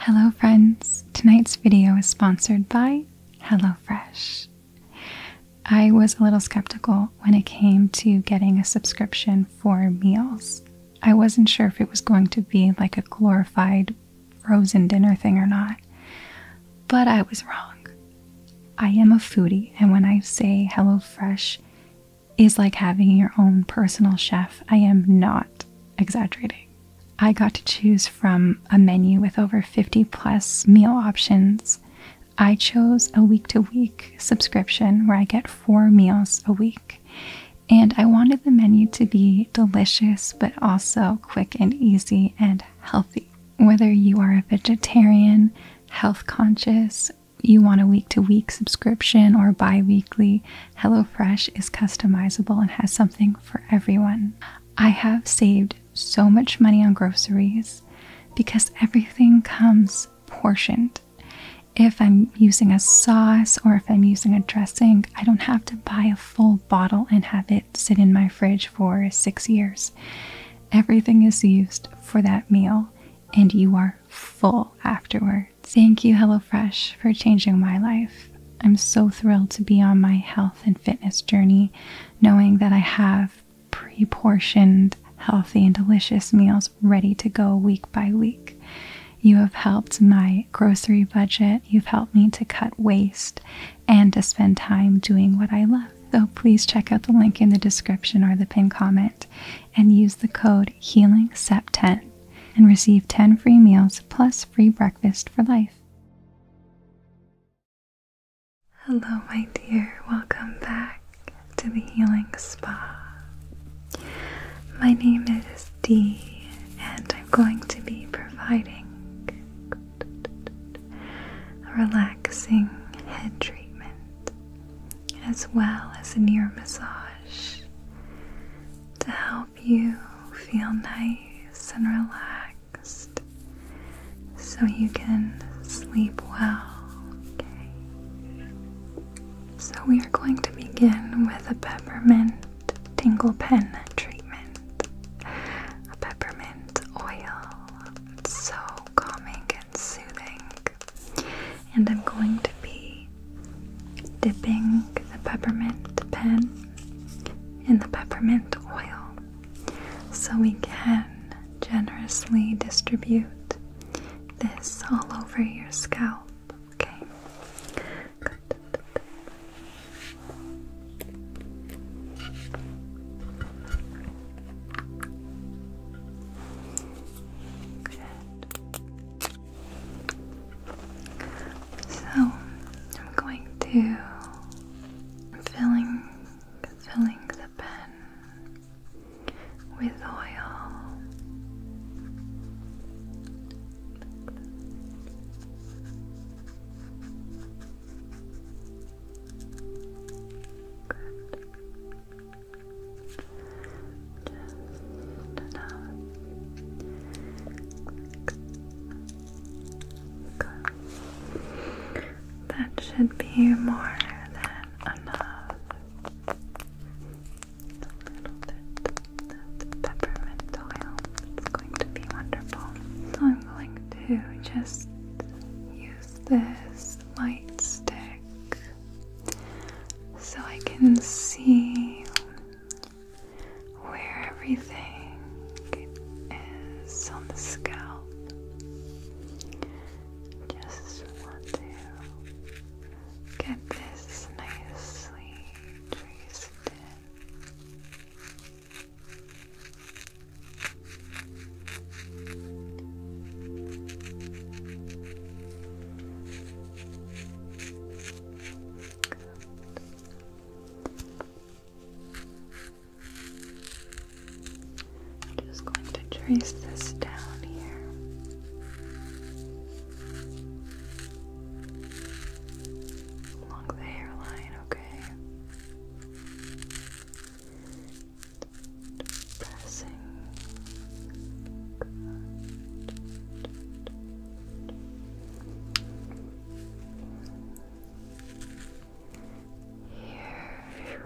Hello friends, tonight's video is sponsored by HelloFresh. I was a little skeptical when it came to getting a subscription for meals. I wasn't sure if it was going to be like a glorified frozen dinner thing or not, but I was wrong. I am a foodie, and when I say HelloFresh is like having your own personal chef, I am not exaggerating. I got to choose from a menu with over 50 plus meal options. I chose a week-to-week subscription where I get 4 meals a week. And I wanted the menu to be delicious, but also quick and easy and healthy. Whether you are a vegetarian, health conscious, you want a week-to-week subscription or bi-weekly, HelloFresh is customizable and has something for everyone. I have saved so much money on groceries because everything comes portioned. If I'm using a sauce or if I'm using a dressing, I don't have to buy a full bottle and have it sit in my fridge for 6 years. Everything is used for that meal and you are full afterwards. Thank you, HelloFresh, for changing my life. I'm so thrilled to be on my health and fitness journey, knowing that I have pre-portioned, healthy and delicious meals ready to go week by week. You have helped my grocery budget, you've helped me to cut waste and to spend time doing what I love. So please check out the link in the description or the pinned comment and use the code HEALINGSEP10 and receive 10 free meals plus free breakfast for life. Hello my dear, welcome back to the Healing Spa. My name is Dee, and I'm going to be providing a relaxing head treatment as well as an ear massage to help you feel nice and relaxed so you can sleep well. Okay. So we are going to begin with a peppermint tingle pen treatment. A peppermint oil. It's so calming and soothing. And I'm going to be dipping the peppermint pen in the peppermint oil so we can generously distribute this all over your scalp. Okay. Good. Filling the pen with oil. Good. Just enough. Good. That should be more than enough. Just use this light stick so I can see where everything is on the scalp. Just want to get this nicely traced in. Trace this down here. Along the hairline, okay? Pressing. Here.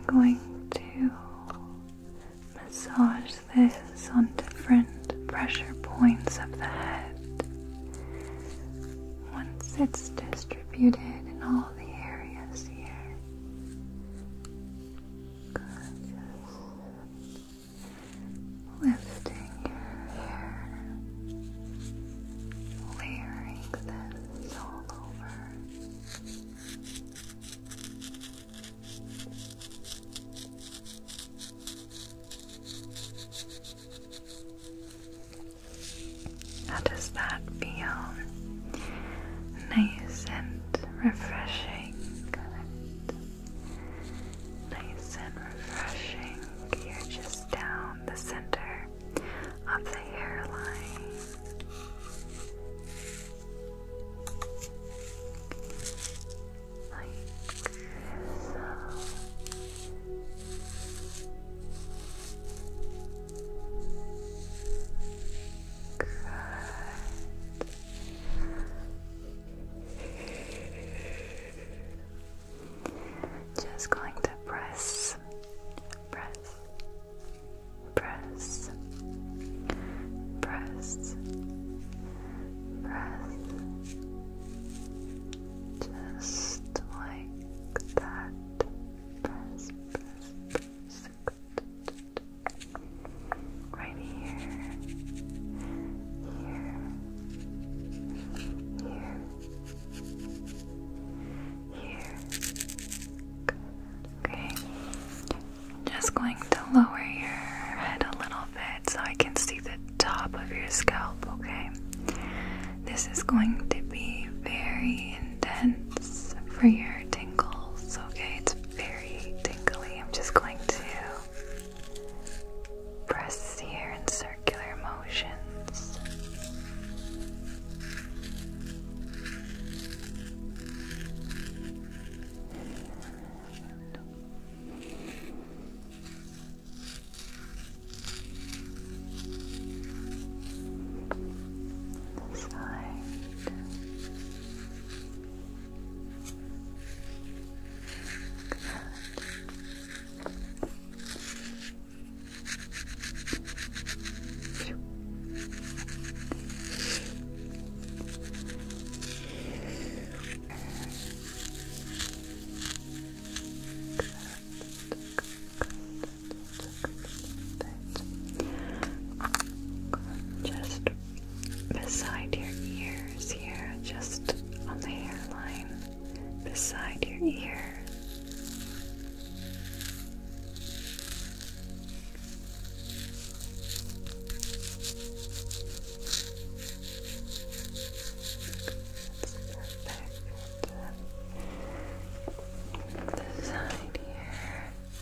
going to massage this on different pressure points of the head. Once it's distributed in all the areas here, just lifting your hair, layering this all over. How does that feel? Nice and refreshing. Good. Nice and refreshing. You're just down the center of the hairline. Like so. Just going to press, press, press, press, press, just like that. Press, press, press. Right here, here, here, here. Okay, just going to lower your head a little bit so I can see the top of your scalp, okay? This is going to be very intense for your tingles, okay? It's very tingly. I'm just going to press here in circular motions. Just beside your ears here, just on the hairline, beside your ears. Beside here.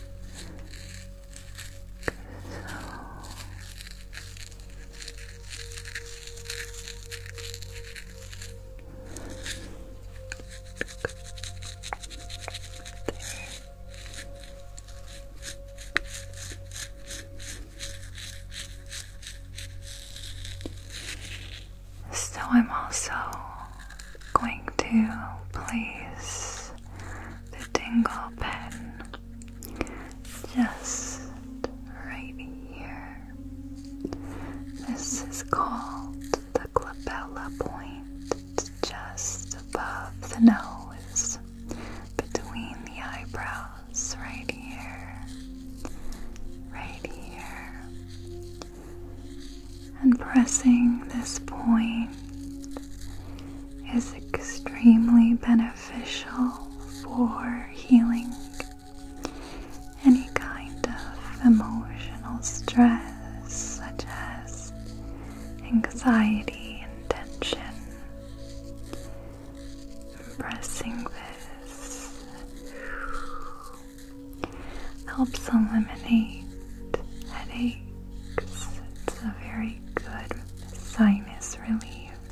So I'm also going to place the tingle pen just right here. This is called the glabella point. It's just above the nose, between the eyebrows, right here, right here. And pressing this point is extremely beneficial for healing any kind of emotional stress, such as anxiety and tension. Pressing this helps eliminate headaches. It's a very good sinus relief.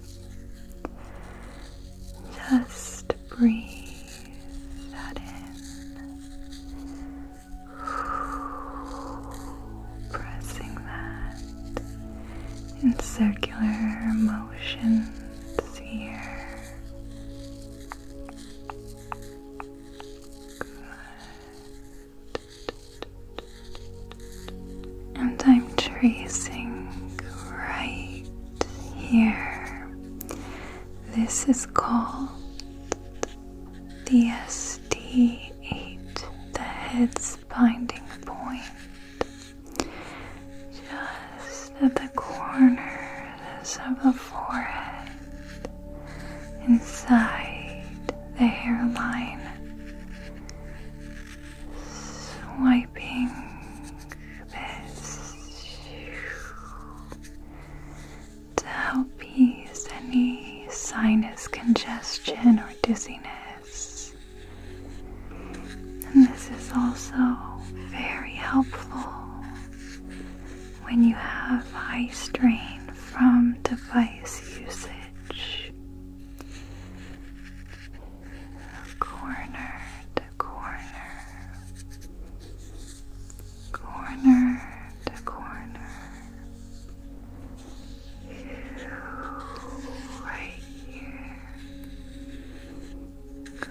Just breathe that in. Pressing that in circular motions here. Good. tracing right here. This is called the SD8, the head's binding point, just at the corners of the forehead, inside the hairline, swiping this to help ease any sinus congestion or dizziness. And this is also very helpful when you have high strain from device usage. Corner to corner, corner to corner, right here. Good.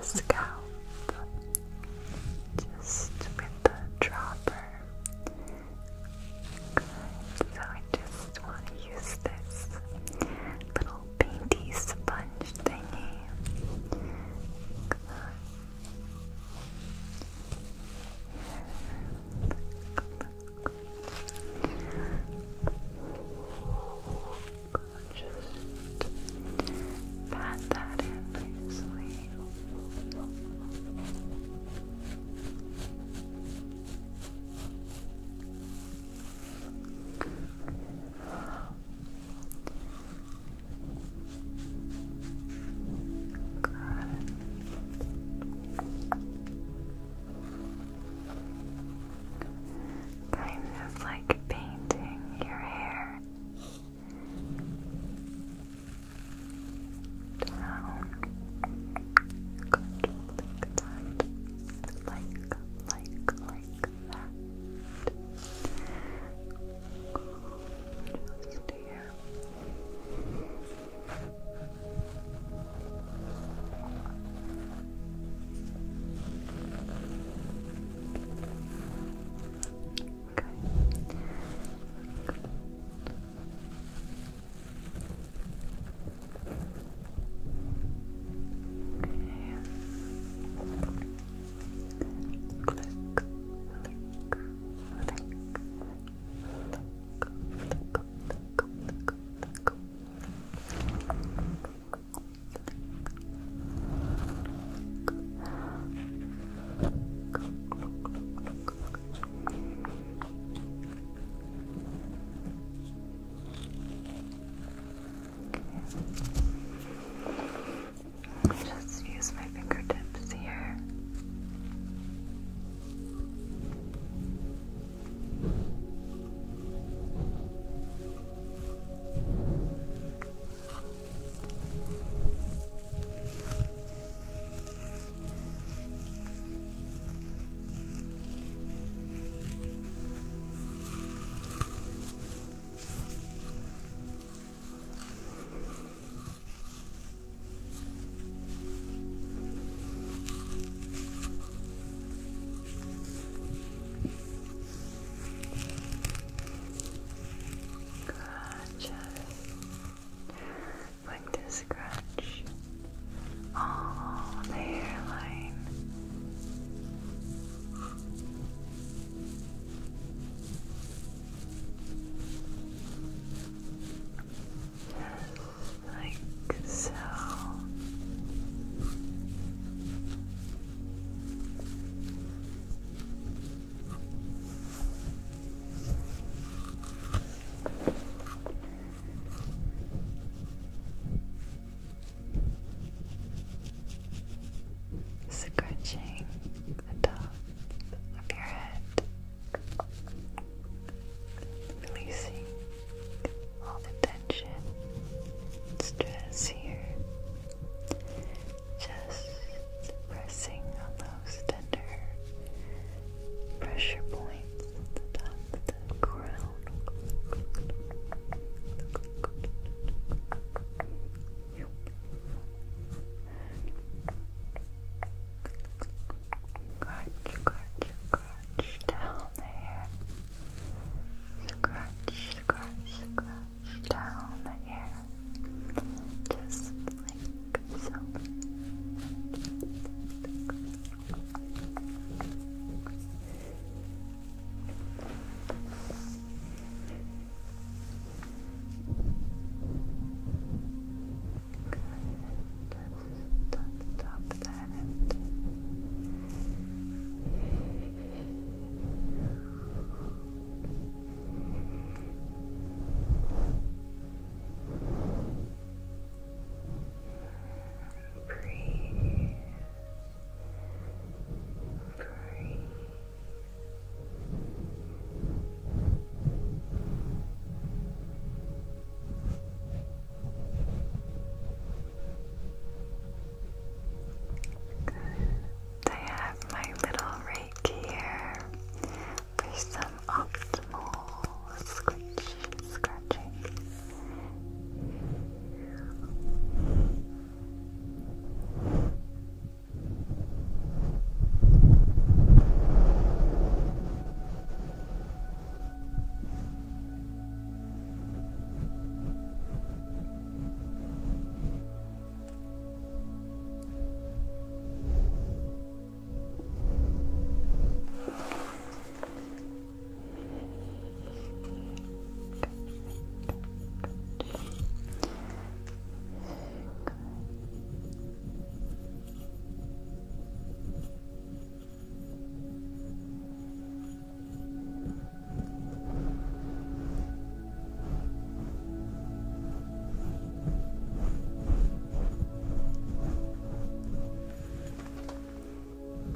scalp just with the dropper. Good. So I just want to use this little painty sponge thingy. Just pat that in nicely.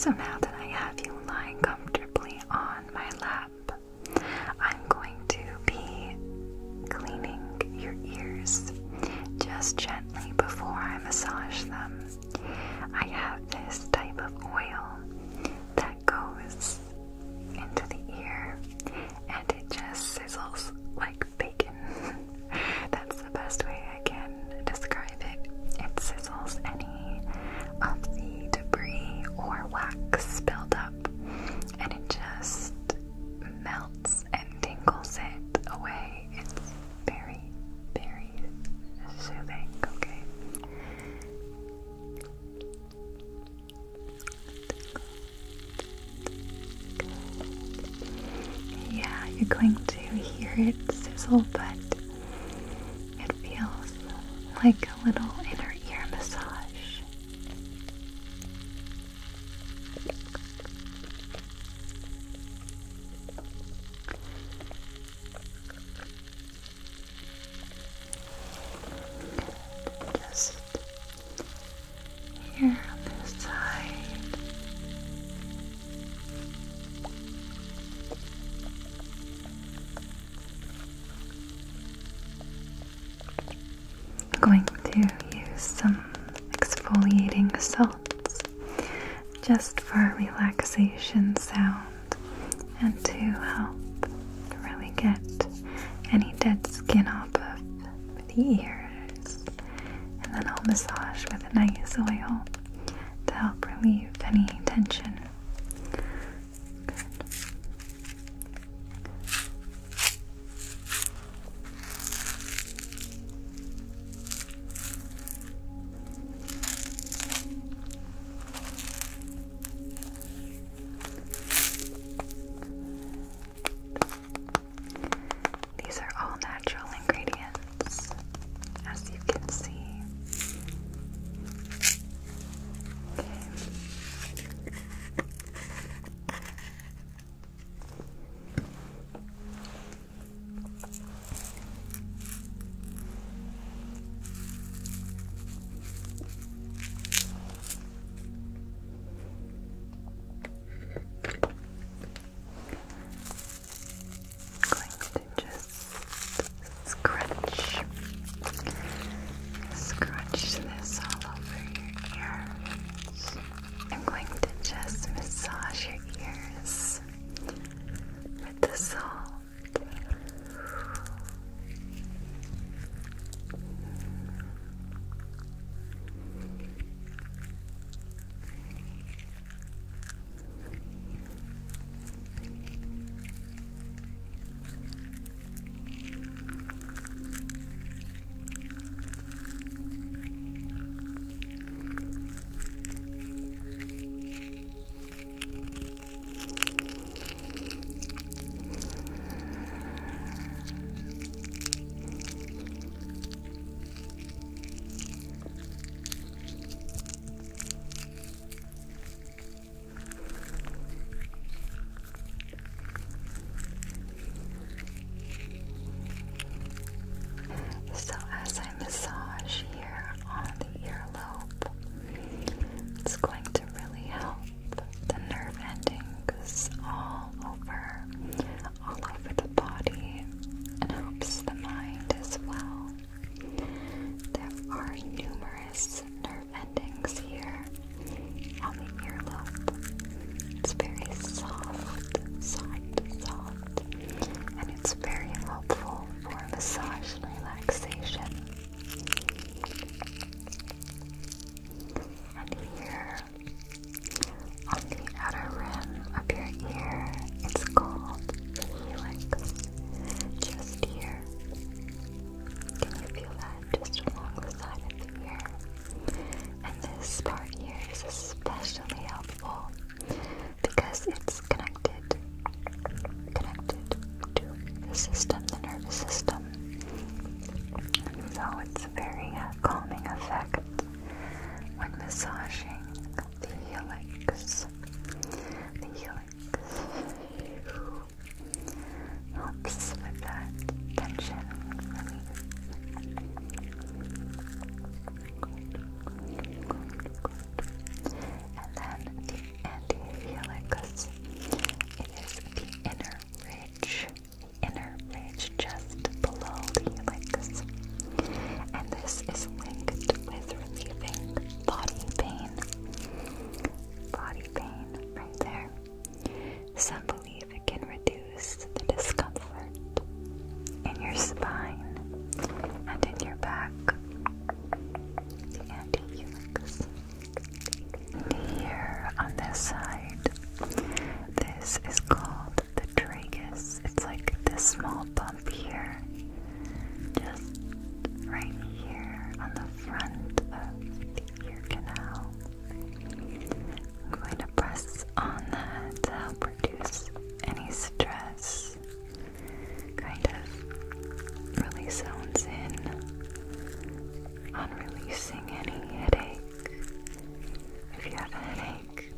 So now that I have you lying comfortably on my lap, I'm going to be cleaning your ears just gently before I massage them. I have this type of oil that goes into the ear and it just sizzles like bacon. That's the best way I can describe it. It sizzles any of the debris or wax buildup and it just melts and tingles it away. It's very, very soothing, okay? Yeah, you're going to hear it sizzle, but it feels like a little inner ear massage. Just here on this side. I'm going to use some exfoliating salts just for a relaxation sound and to help really get any dead skin off of the ears. And then I'll massage with a nice oil to help relieve any tension. These are all natural ingredients, as you can see. Going to just scratch this all over your ears. I'm going to just massage your ears with the salt. So as I massage here on the earlobe, it's going to really help the nerve endings all over the body and helps the mind as well. There are numerous nerve endings here on the earlobe. It's very soft, and it's very helpful for massage and relaxation. And here on the outer rim of your ear, it's called the helix. Just here. Can you feel that? Just along the side of the ear. And this part here is especially helpful because it's connected to the system, the nervous system. And so it's a very calming effect when massaging the helix. The helix helps with that tension relief. And then the anterior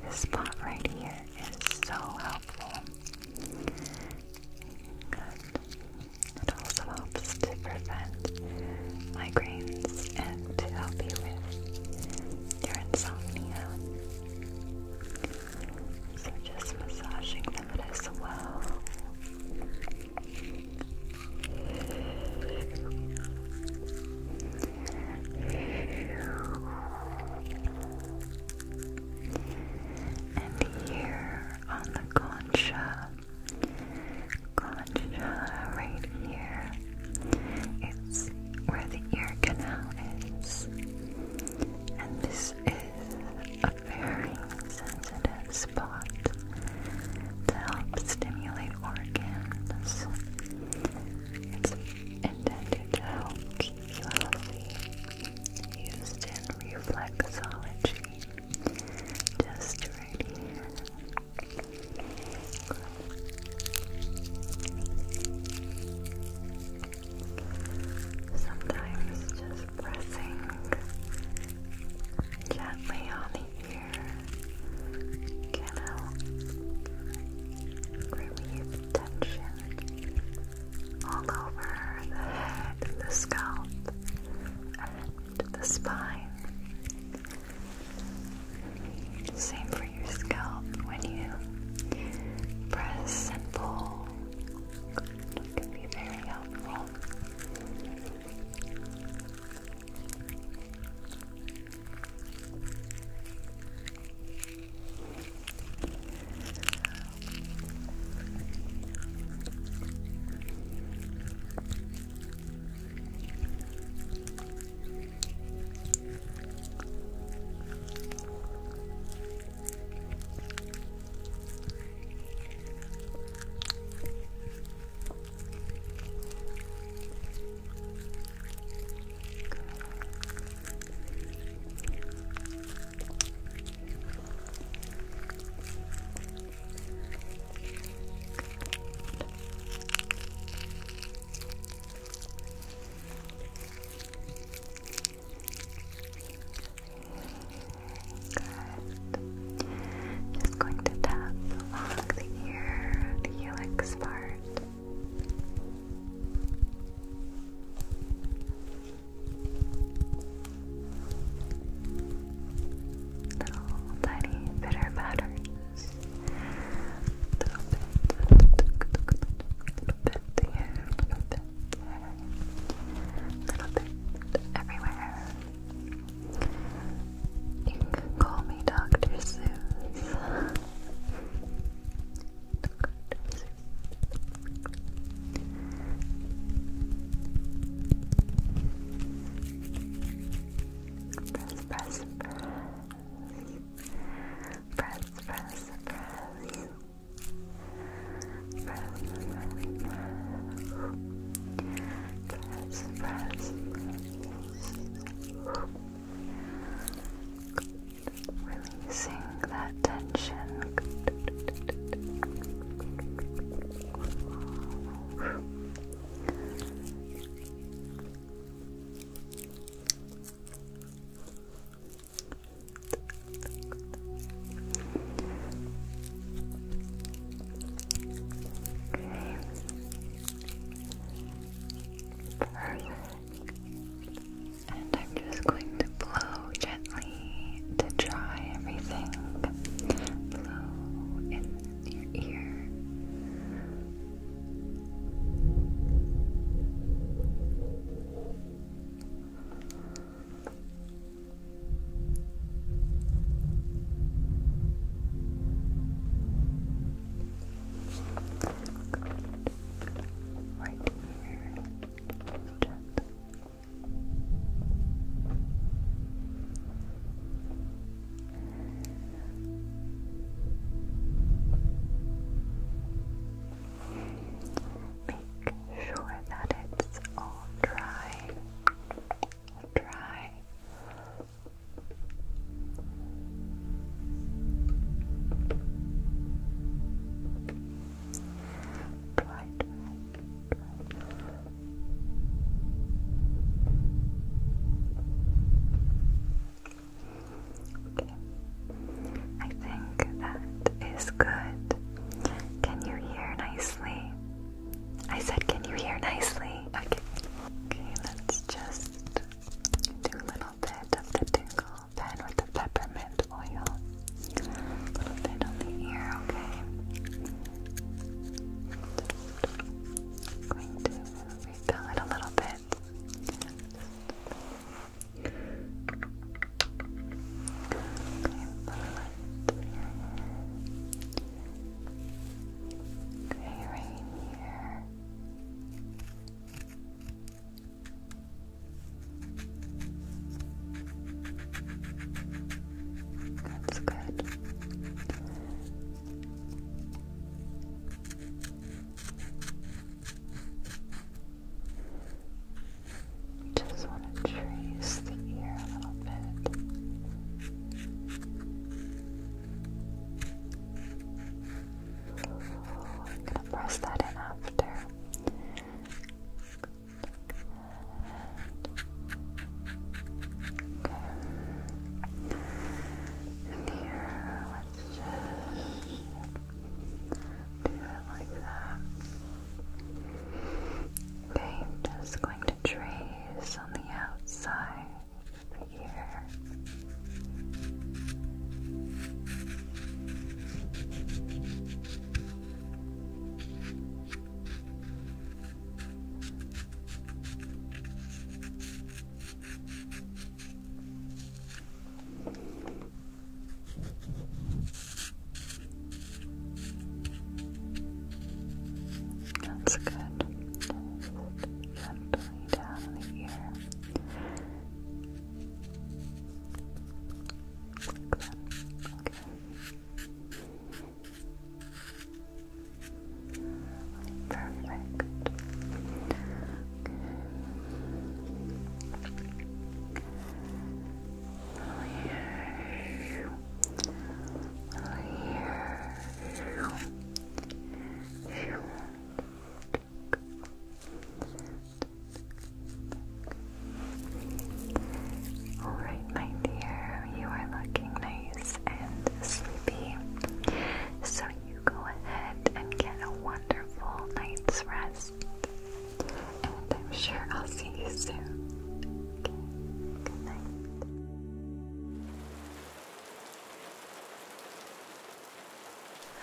this spot right here is so helpful. It also helps to prevent migraines and to help you with your insomnia. So just massaging them as well. And here on the concha right here, it's where the ear canal is, and this is a very sensitive spot to help stimulate organs. It's intended to help keep you healthy, used in reflexology, just right here. Sometimes just pressing gently on the ear can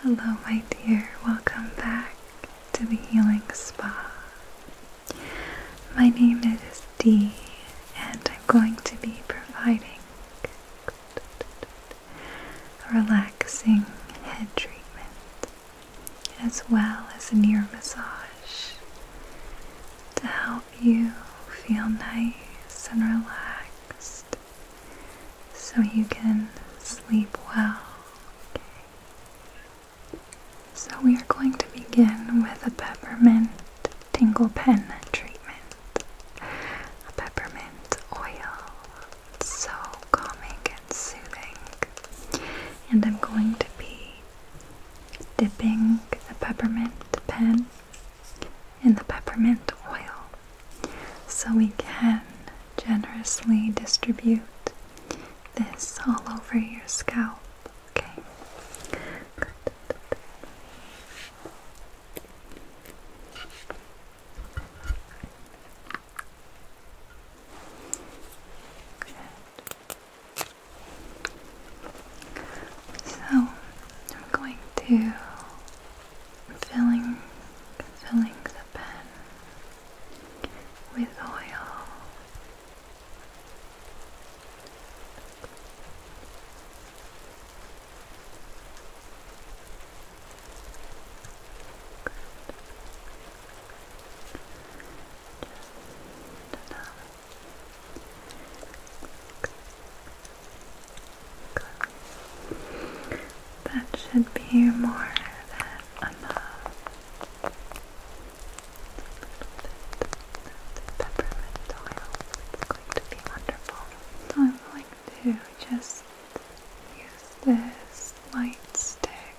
Hello, my dear. Welcome back to the Healing Spa. My name is Dee, and I'm going to be providing a relaxing head treatment as well as an ear massage to help you feel nice and relaxed so you can sleep well. So we are going to begin with a peppermint tingle pen treatment. A peppermint oil. It's so calming and soothing. And I'm going to be dipping the peppermint pen in the peppermint oil so we can generously distribute this all over your scalp. Okay. So I'm going to filling the pen with oil. That should be more than enough. Peppermint oil. It's going to be wonderful. So I'm going to just use this light stick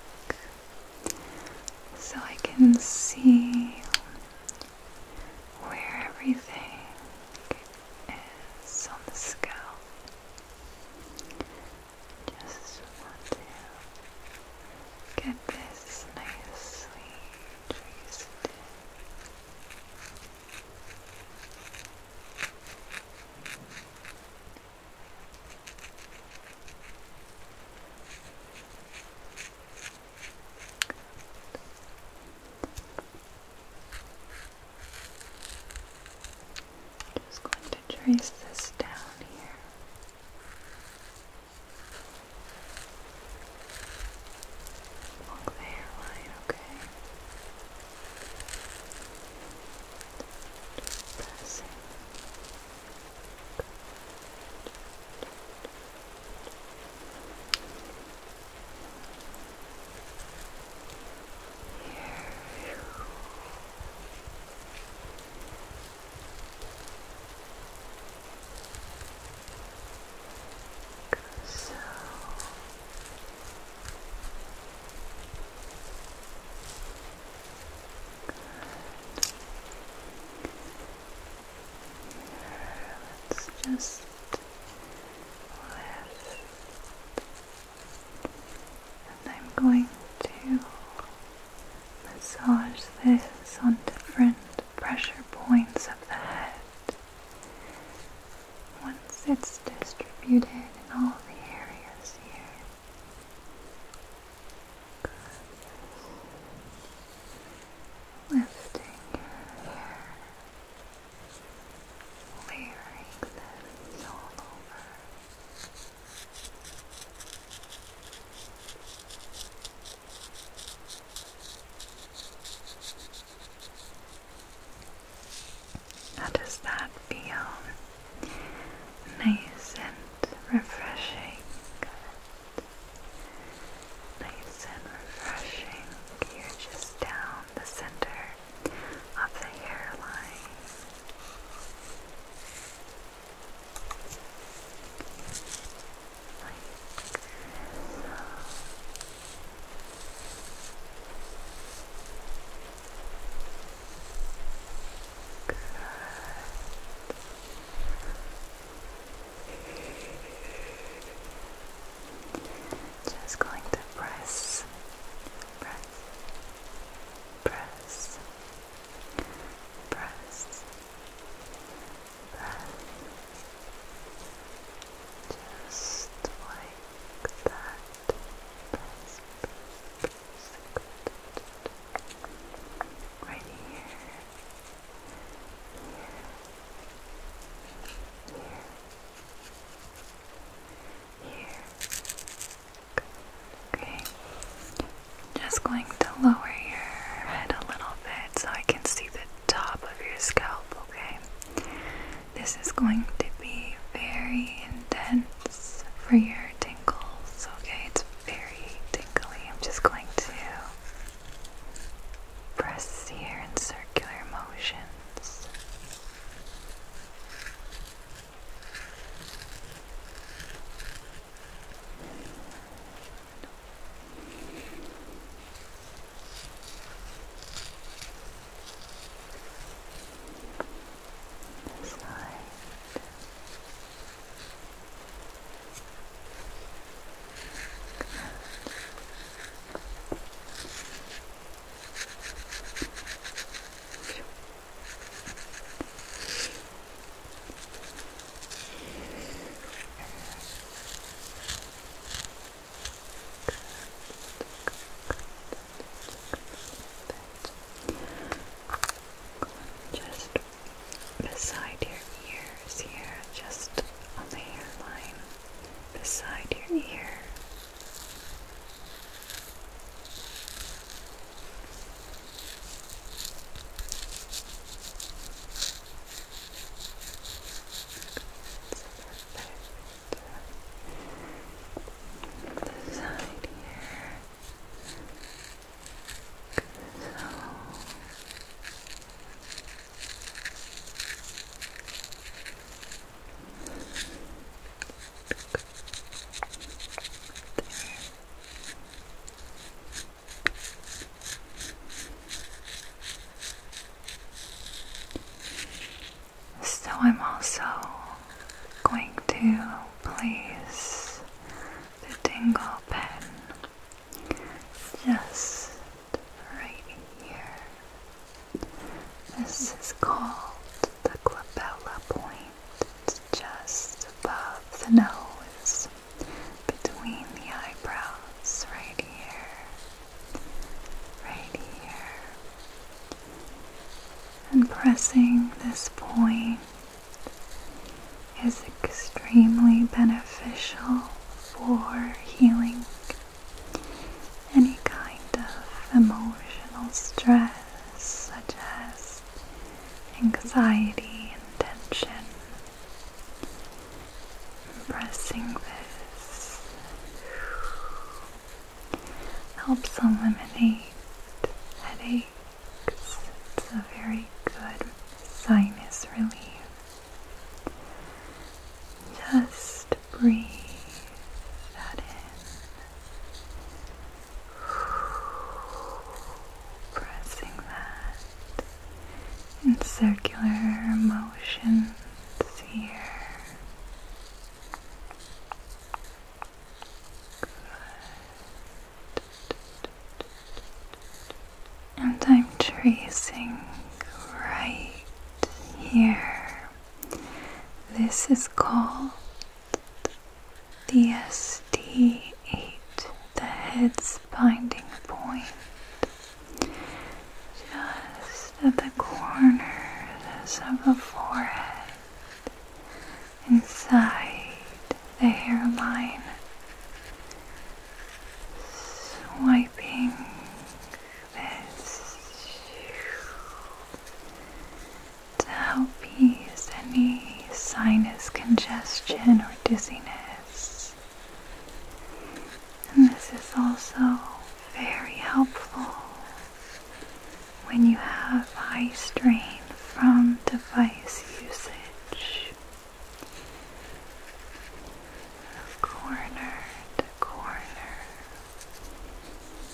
so I can see where everything is on the scalp. Just want to get this nicely traced in. Just going to trace this down here. Along the hairline, okay? Just pressing. Here. So. Let's just lift, and I'm going to massage this on different pressure points of the head. Once it's distributed in all the areas here. Lifting your hair. Layering this all over. going to lower your head a little bit so I can see the top of your scalp, okay? This is going to be very intense for your tingles, okay? It's very tingly. I'm just going to press here in circular motions. Beside your ears here, just on the hairline, beside your ear. Beside here. So I'm also going to place the tingle pen just right here. This is called the glabella point. It's just above the nose, between the eyebrows, right here, right here. And pressing this point is extremely beneficial for healing any kind of emotional stress, such as anxiety and tension. Pressing this helps eliminate headaches. It's a very good sinus relief. Just breathe that in. Pressing that in circular motions here. And I'm tracing right here. This is called the ST8, the head's binding point. Just at the corners of the forehead, inside the hairline, swiping this to help ease any sinus congestion or dizziness. And this is also very helpful when you have high strain from device usage. Corner to corner.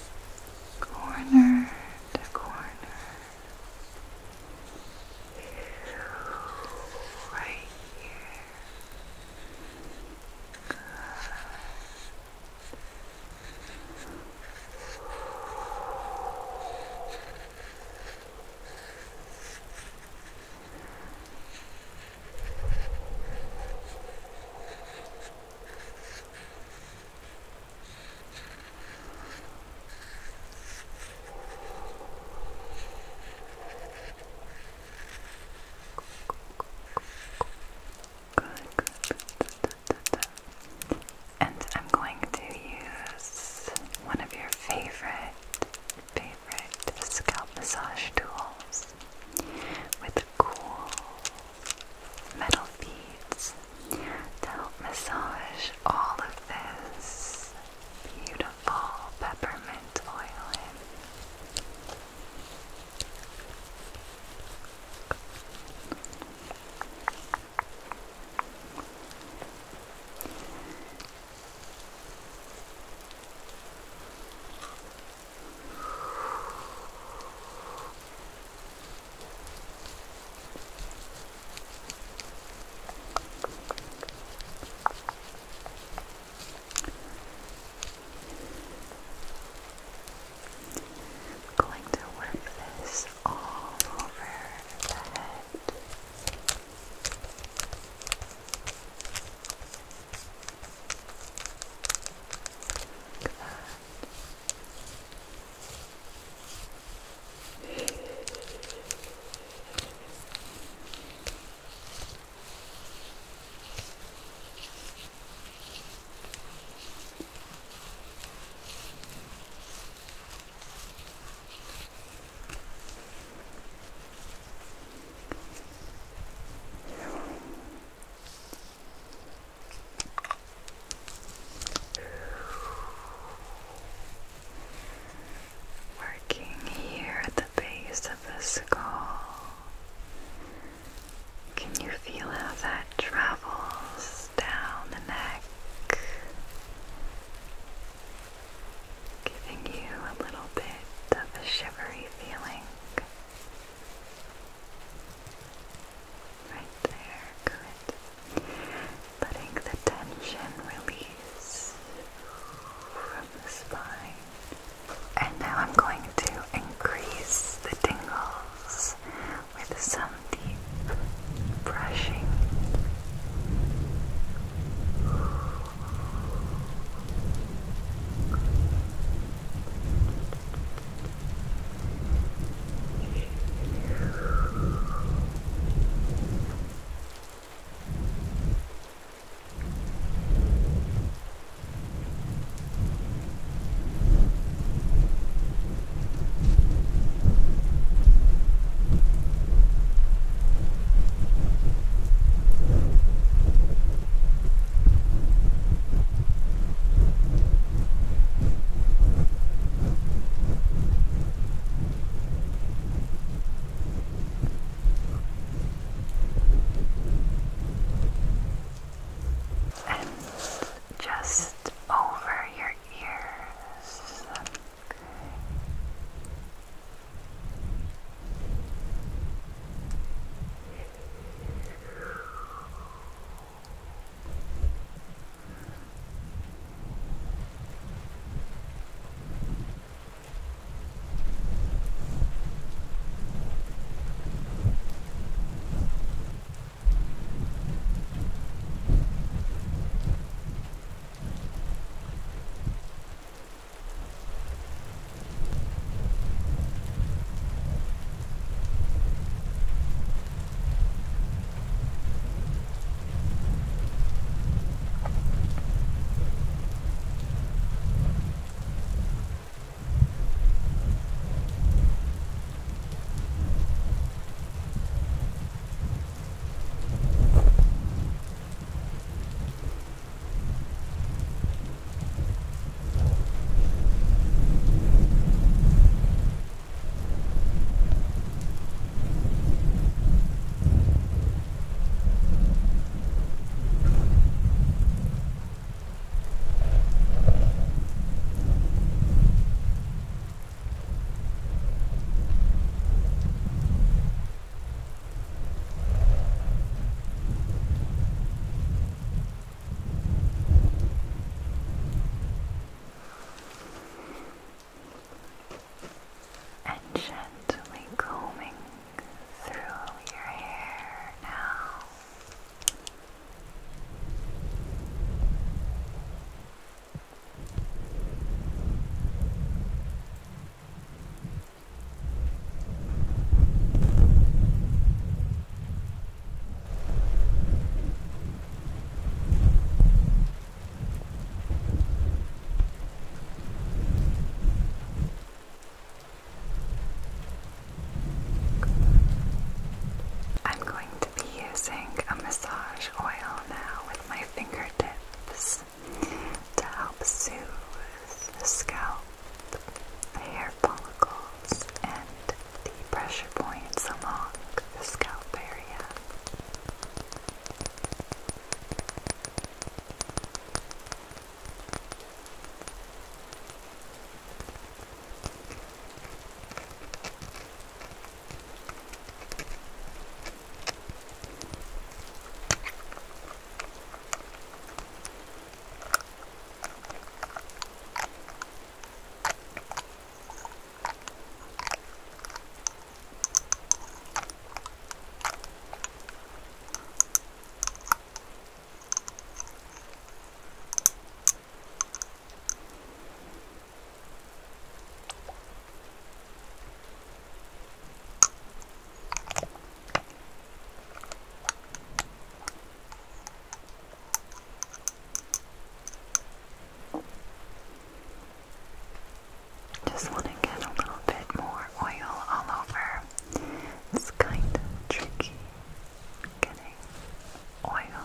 just want to get a little bit more oil all over. It's kind of tricky getting oil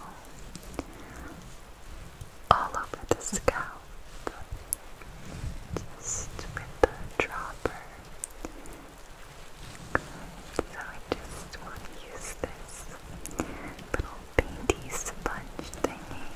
all over the scalp, just with the dropper. So I just want to use this little painty sponge thingy.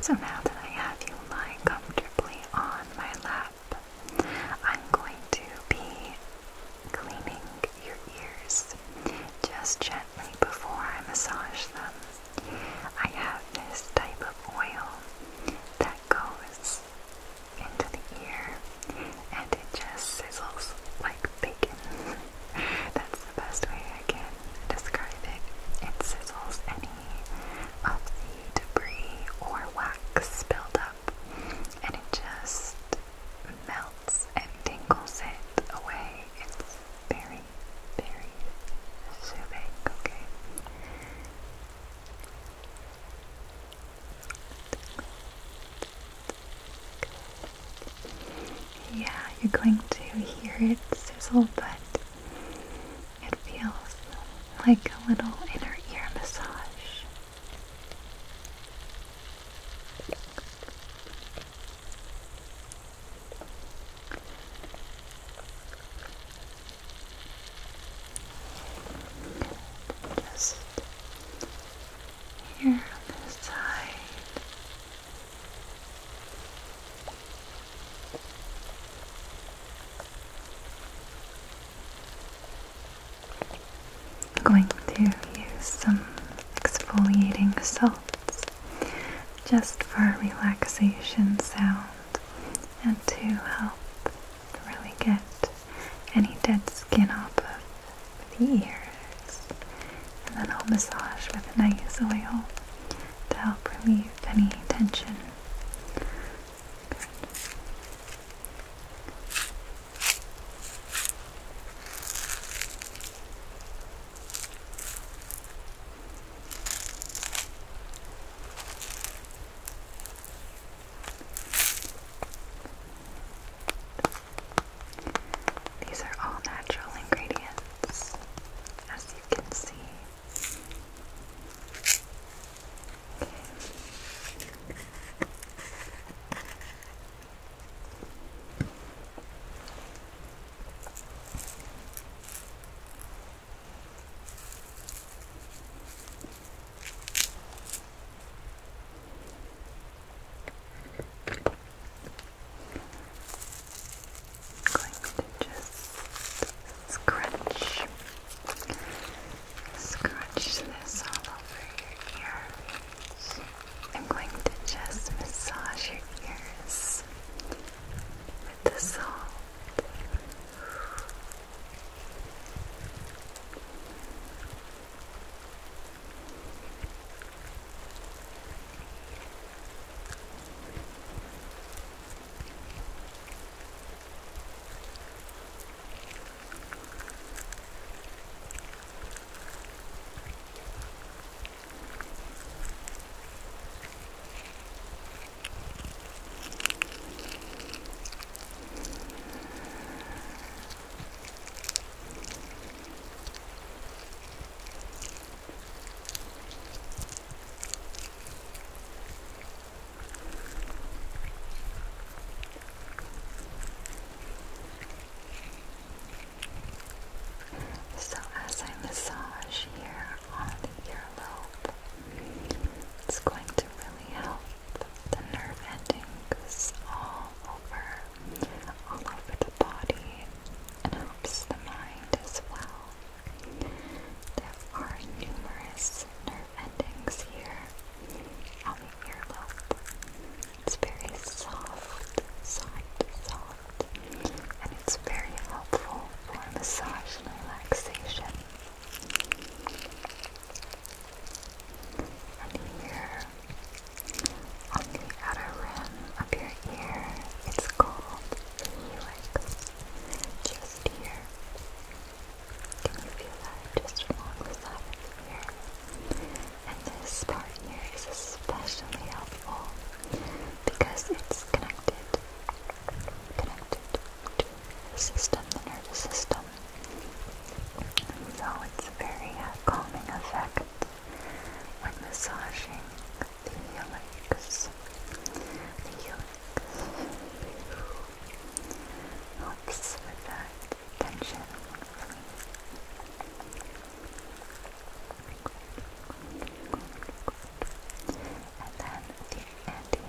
So now that I have you lie comfortably on my lap, I'm going to be cleaning your ears just gently before I massage them. I have this type of oil that goes into the ear and it just sizzles like bacon. That's the best way I can describe it. It sizzles any of the debris or wax buildup and it just melts and tingles it away. It's very, very soothing, okay? Yeah, you're going to hear it sizzle, but it feels like a little inner ear massage. Just here on this side. I'm going to use some exfoliating salts just for a relaxation sound and to help really get any dead skin off of the ears. And then I'll massage with a nice oil to help relieve any tension. These are all natural ingredients, as you can see. Going to just scrunch this all over your ears. I'm going to just massage your ears with the salt. So as I massage here on the earlobe, it's going to really help the nerve endings all over the body and helps the mind as well. There are numerous nerve endings here on the earlobe. It's very soft, and it's very helpful for massage and relaxation. And here on the outer rim of your ear, it's called the helix. Just here. Can you feel that? Just along the side of the ear. And this part here is especially helpful because it's connected to the system, the nervous system. And so it's a very calming effect when massaging the helix. The helix helps with that tension relief. And then the anterior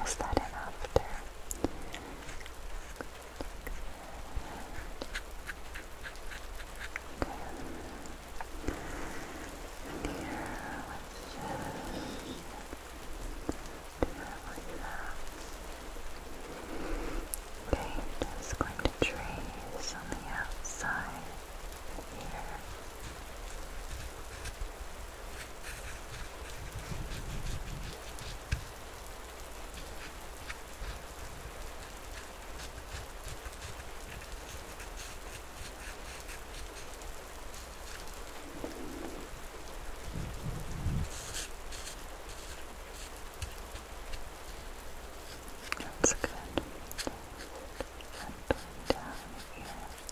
mix that in after. Okay, just going to trace on the outside here. That's good. And down here.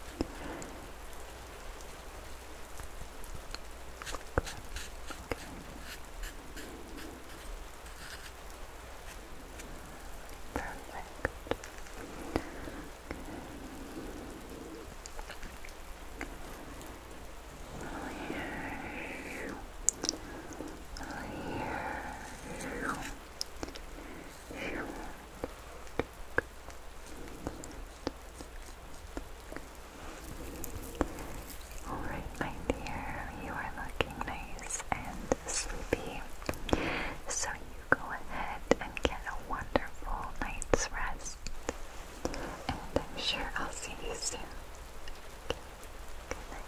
Perfect. Alright, my dear, you are looking nice and sleepy. So you go ahead and get a wonderful night's rest. And I'm sure I'll see you soon. Good night.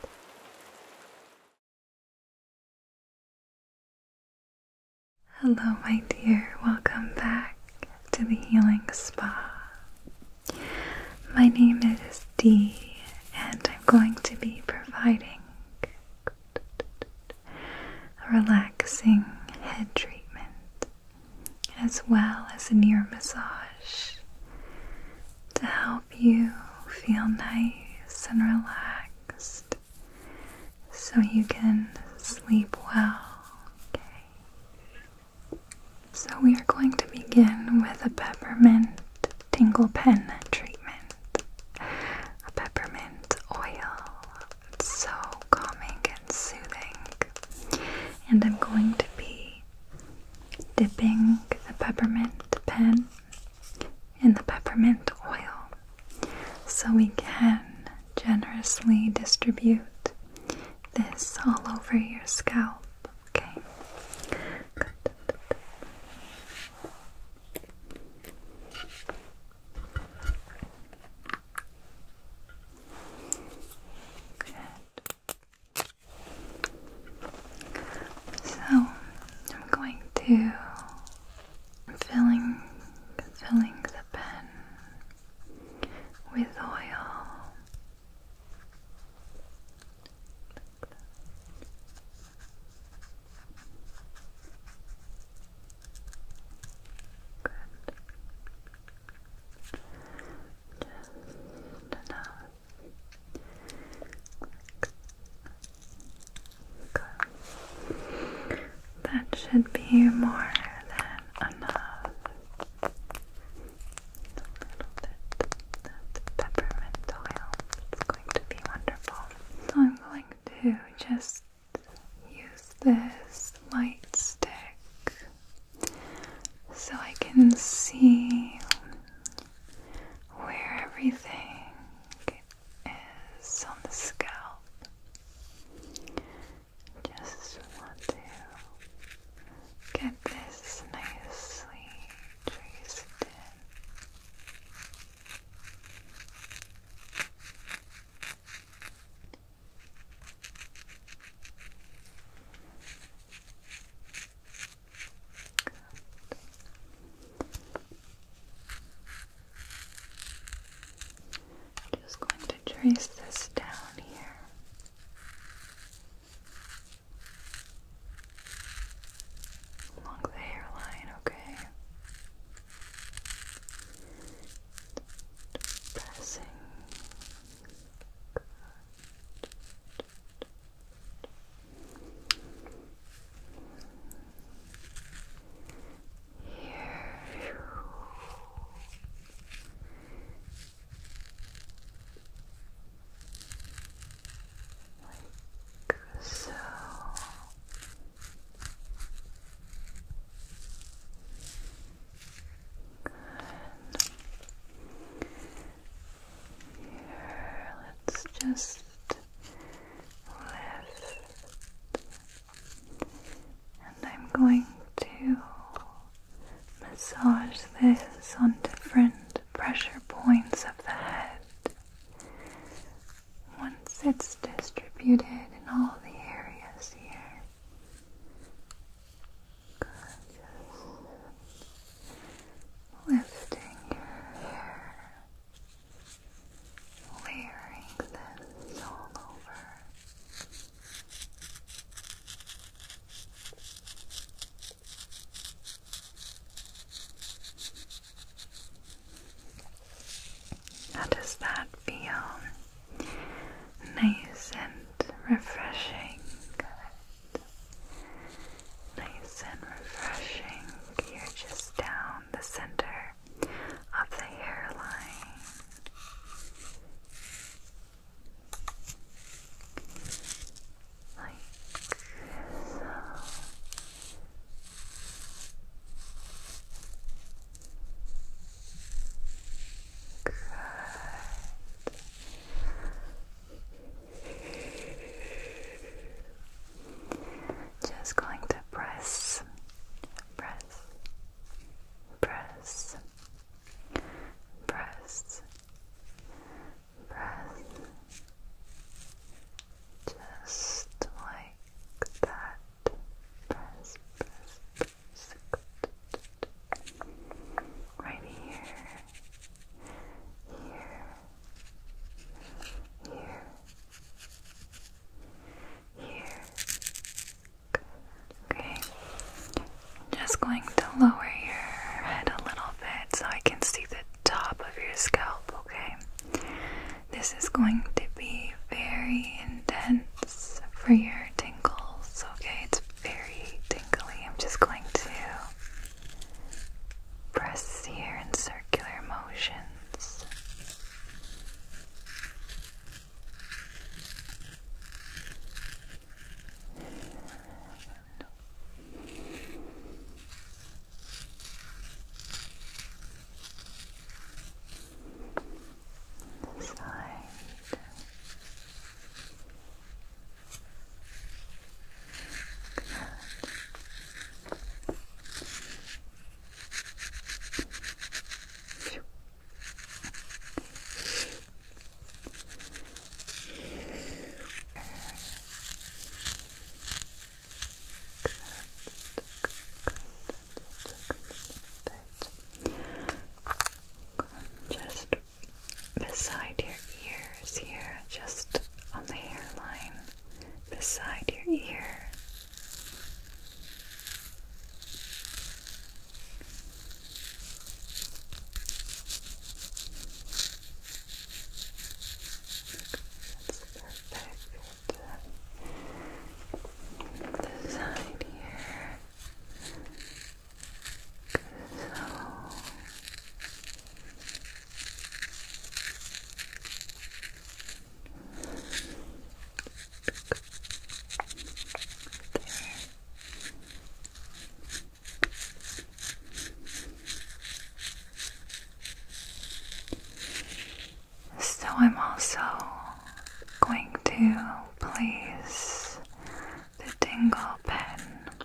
Hello, my dear. Welcome back to the Healing Spa. My name is Dee, and I'm going to be providing a relaxing head treatment as well as an ear massage to help you feel nice and relaxed so you can sleep well. Okay. So we are going to begin with a peppermint tingle pen treatment. A peppermint oil. It's so calming and soothing. And I'm going to be dipping the peppermint pen in the peppermint oil so we can generously distribute this all over your scalp. Okay. Good. So I'm going to filling the pen with oil. Good. Just enough. Good. That should be more than enough. A little bit of peppermint oil. It's going to be wonderful. So I'm going to just use this light stick so I can see where everything is on the scalp. Just want to get this nicely traced in. Just going to trace this down here. Along the hairline, okay? Pressing. Here. just lift. And I'm going to massage this on different pressure points of the head. Once it's distributed in all the areas here. Good. Just lifting your hair, layering this all over. How does that feel? Nice and refreshing. Good. Nice and refreshing. You're just down the center of the hairline. Like so. Good. Just going to press, press, press, press, press, just like that. Press, press, press. Right here, here, here. Okay, just going to lower your head a little bit so I can see the top of your scalp, okay? This is going to be very intense for your tingles, okay? It's very tingly. I'm just going to press here in circular motions. Side. Just beside your ears here, just on the hairline, beside your ear. That's perfect. The side here. So I'm also going to place the tingle pen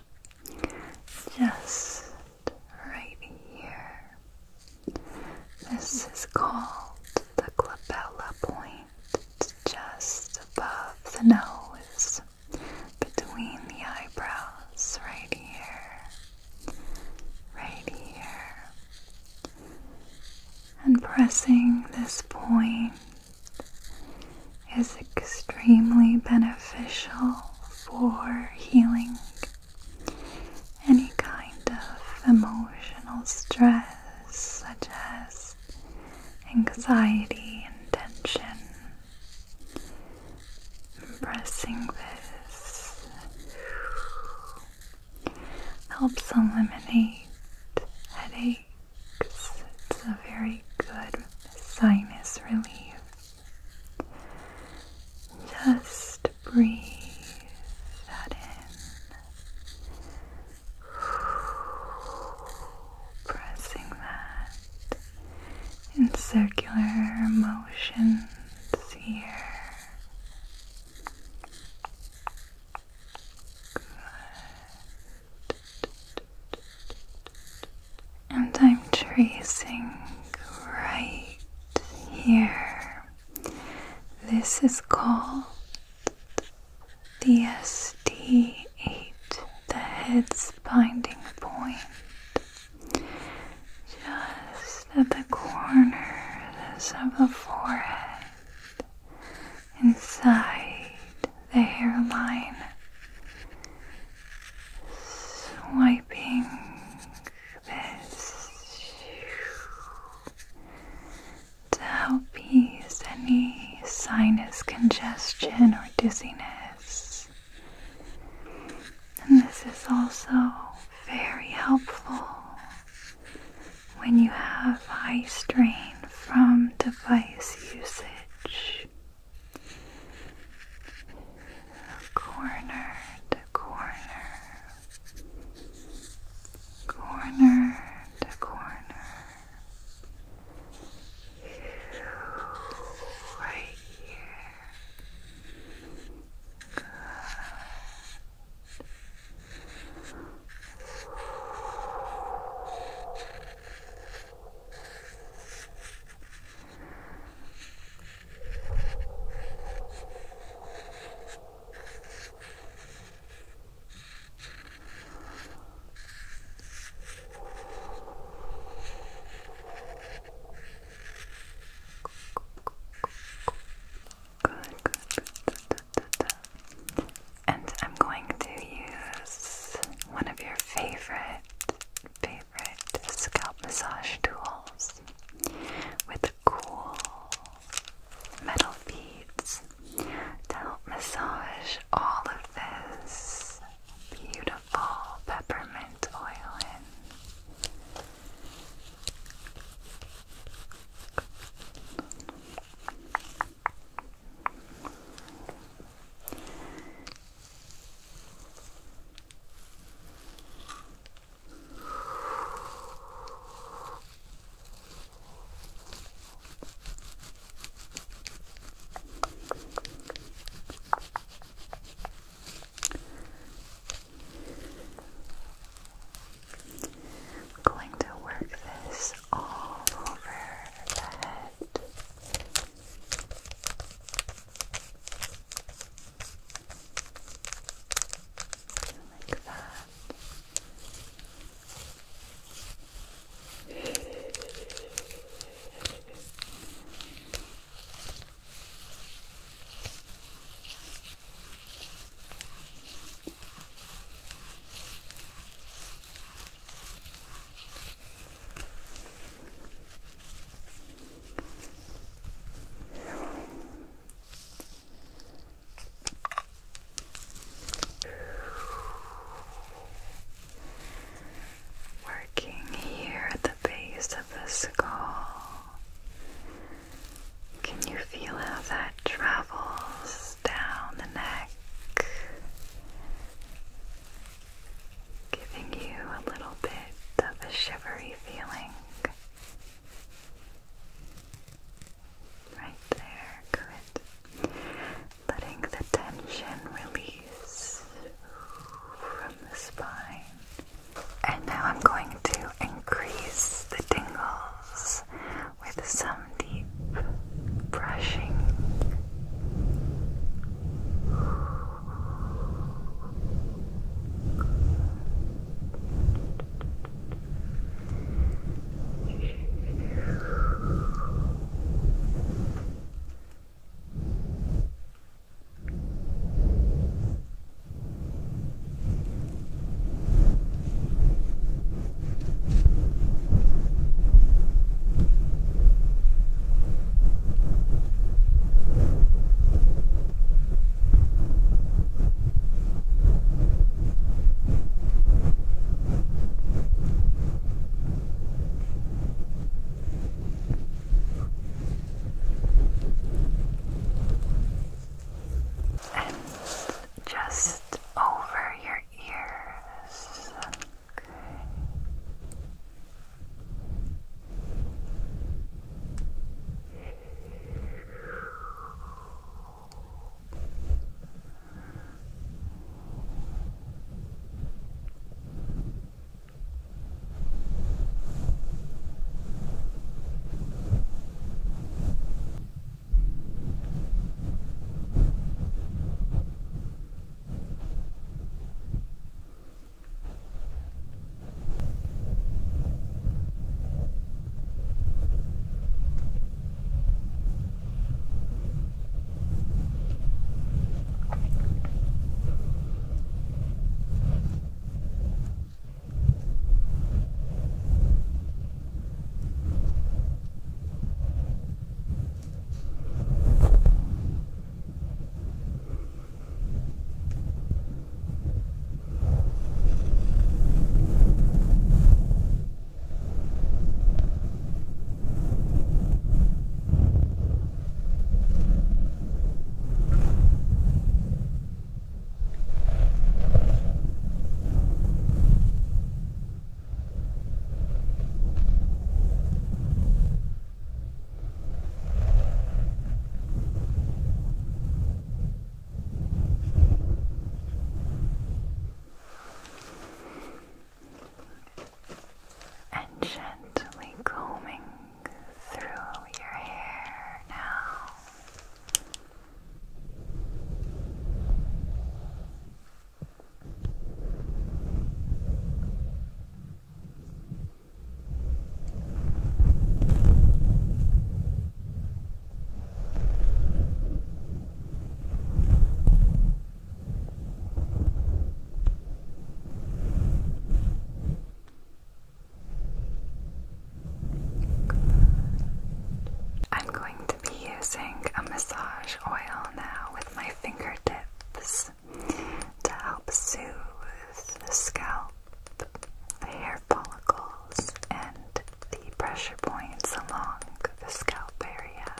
just right here. This is called the glabella point. It's just above the nose, between the eyebrows, right here, right here. And pressing this point is extremely beneficial for healing any kind of emotional stress, such as anxiety and tension. Pressing this helps eliminate headaches. It's a very good sinus relief. Just breathe that in. Pressing that in circular motions here tracing right here. This is called the SD8, the head's binding point. Just at the corners of the forehead, inside the hairline, swiping this to help ease any sinus congestion or dizziness. And this is also very helpful when you have eye strain from device usage. Corner to corner, corner to corner, right here. Good. And I'm going to use one of your favorite scalp massage tools with cool metal beads to help massage all of this beautiful peppermint oil in. Going to work this all over the head. Like that. Working here at the base of the skull. Can you feel how that travels down the neck? Giving you a little bit of a shivery feeling. Right there, good. Letting the tension release from the spine. And now I'm going to increase the tingles massage oil now with my fingertips to help soothe the scalp, the hair follicles, and the pressure points along the scalp area.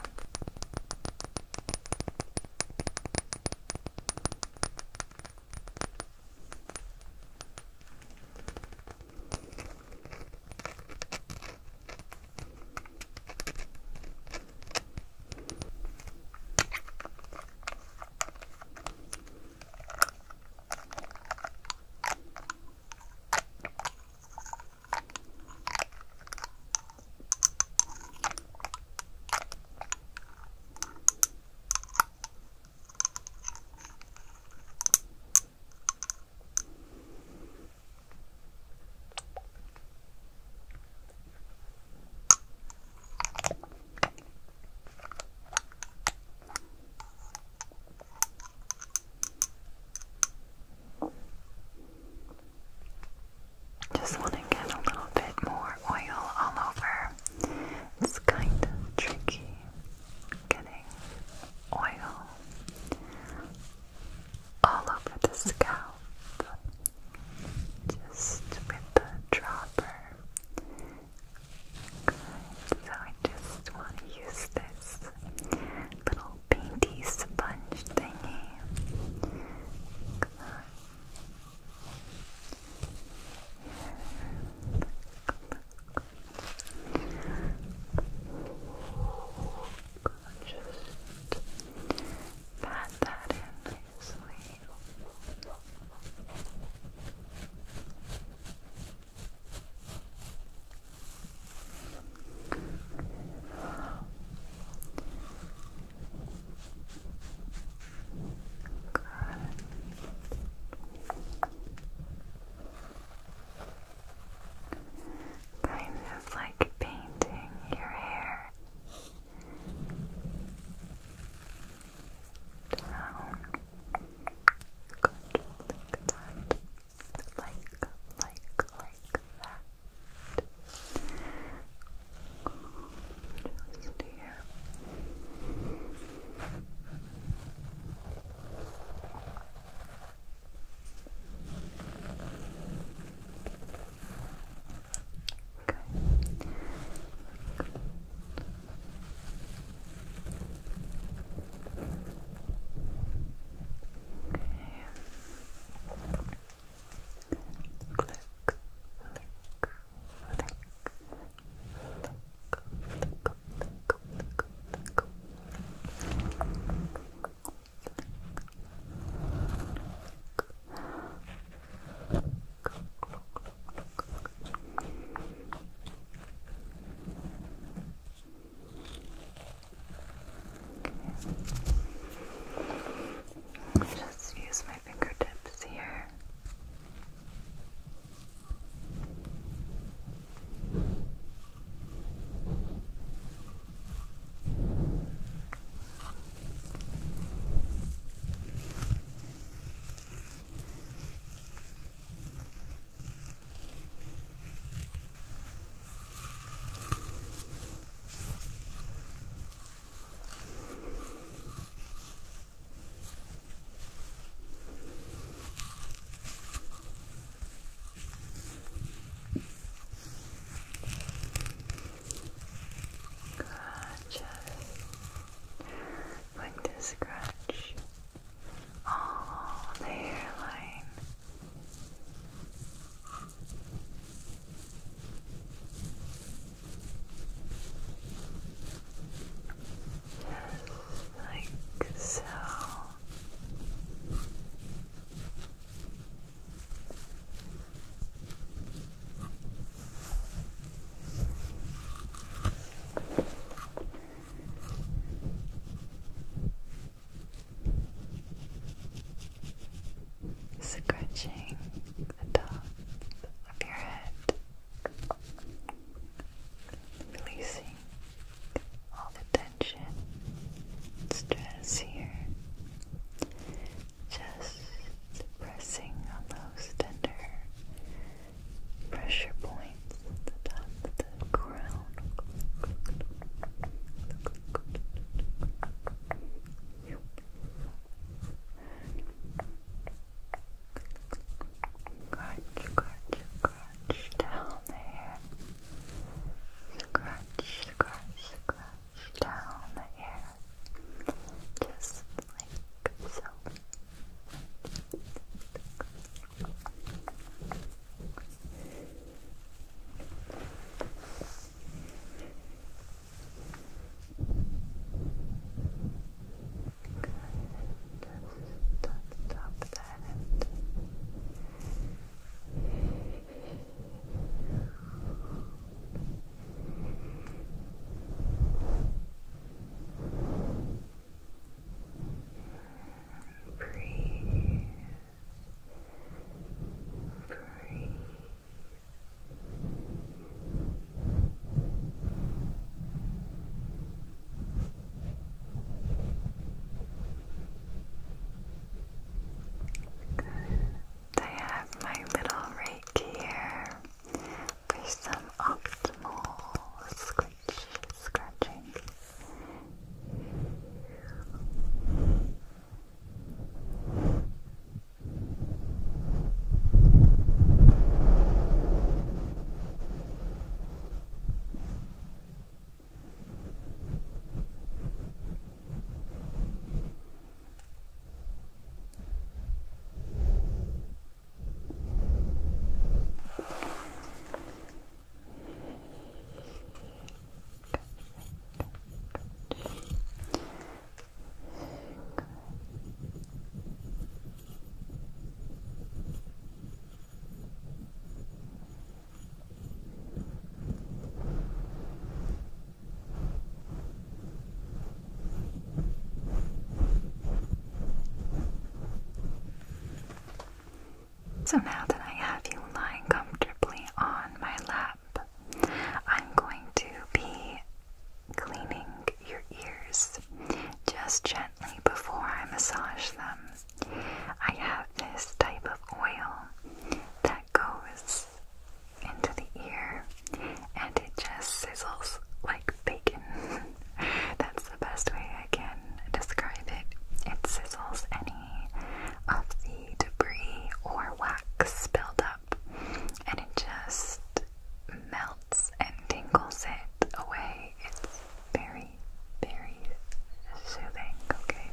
So now that I have you lying comfortably on my lap, I'm going to be cleaning your ears just gently before I massage them. I have this type of oil that goes into the ear and it just sizzles like bacon. That's the best way I can describe it. It sizzles any of the debris or wax buildup and it just melts and tingles it away. It's very, very soothing, okay?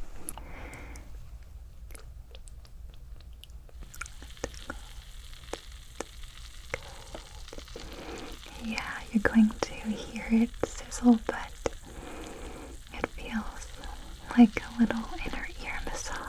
Yeah, you're going to hear it sizzle, but it feels like a little inner ear massage.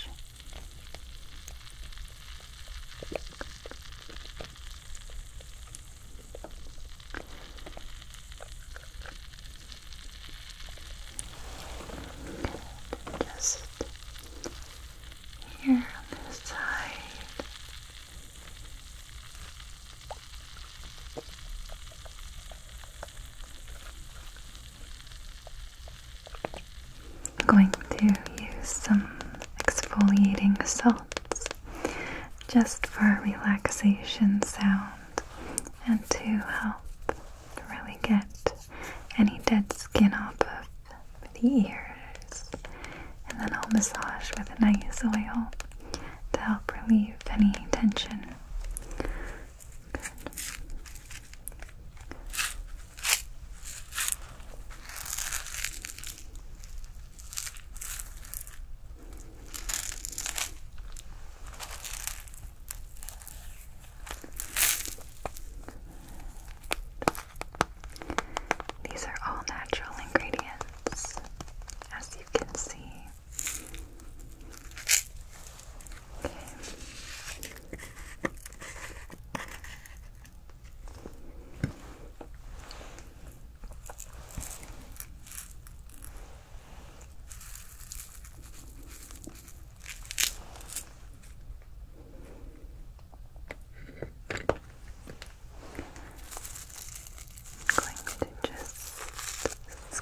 Just here on this side. I'm going to use some exfoliating salts just for a relaxation sound and to help really get any dead skin off of the ears. And then I'll massage with a nice oil to help relieve any tension. These are all natural ingredients, as you can see. Okay. I'm going to just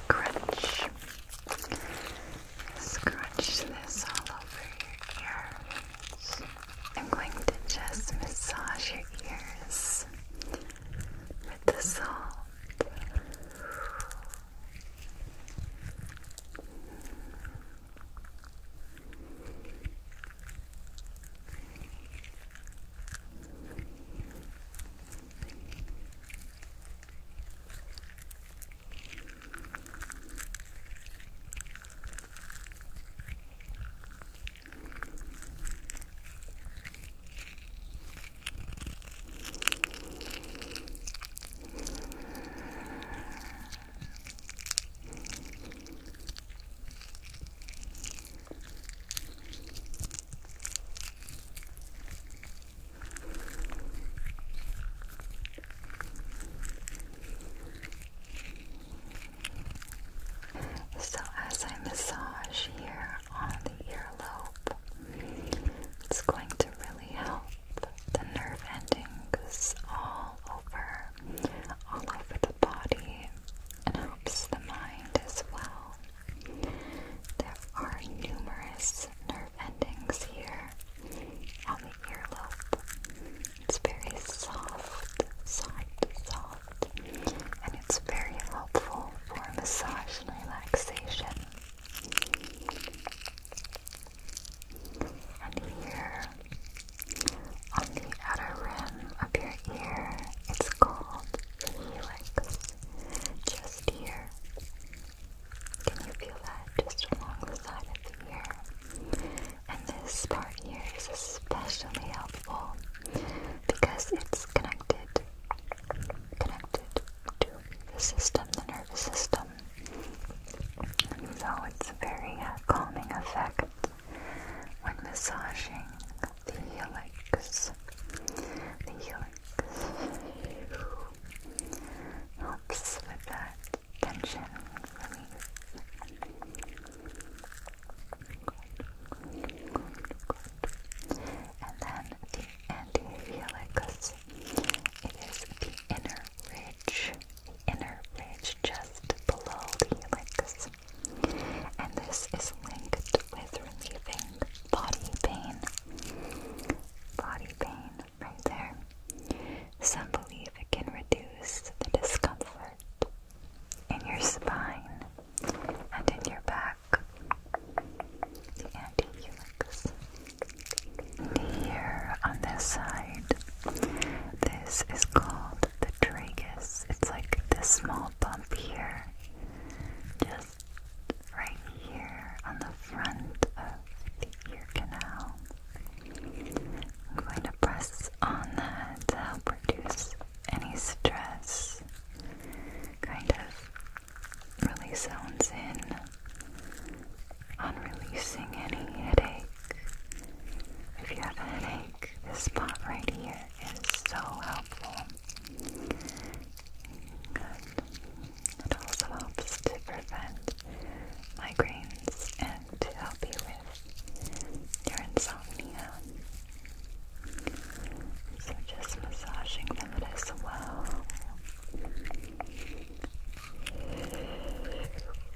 scrunch this all over your ears. I'm going to just massage your ears with the salt. So as I massage here on the earlobe, it's going to really help the nerve endings all over the body and helps the mind as well. There are numerous nerve endings here on the earlobe. It's very soft, and it's very helpful for massage and relaxation. And here on the outer rim of your ear, it's called the helix. Just here. Can you feel that? Just along the side of the ear. And this part here is especially helpful because it's connected to the system, the nervous system. So it's a very calming effect when massaging the helix. The helix helps with that tension relief. And then the anterior zones in on releasing any headache. If you have a headache, this spot right here is so helpful. It also helps to prevent migraines and to help you with your insomnia. So just massaging them as well.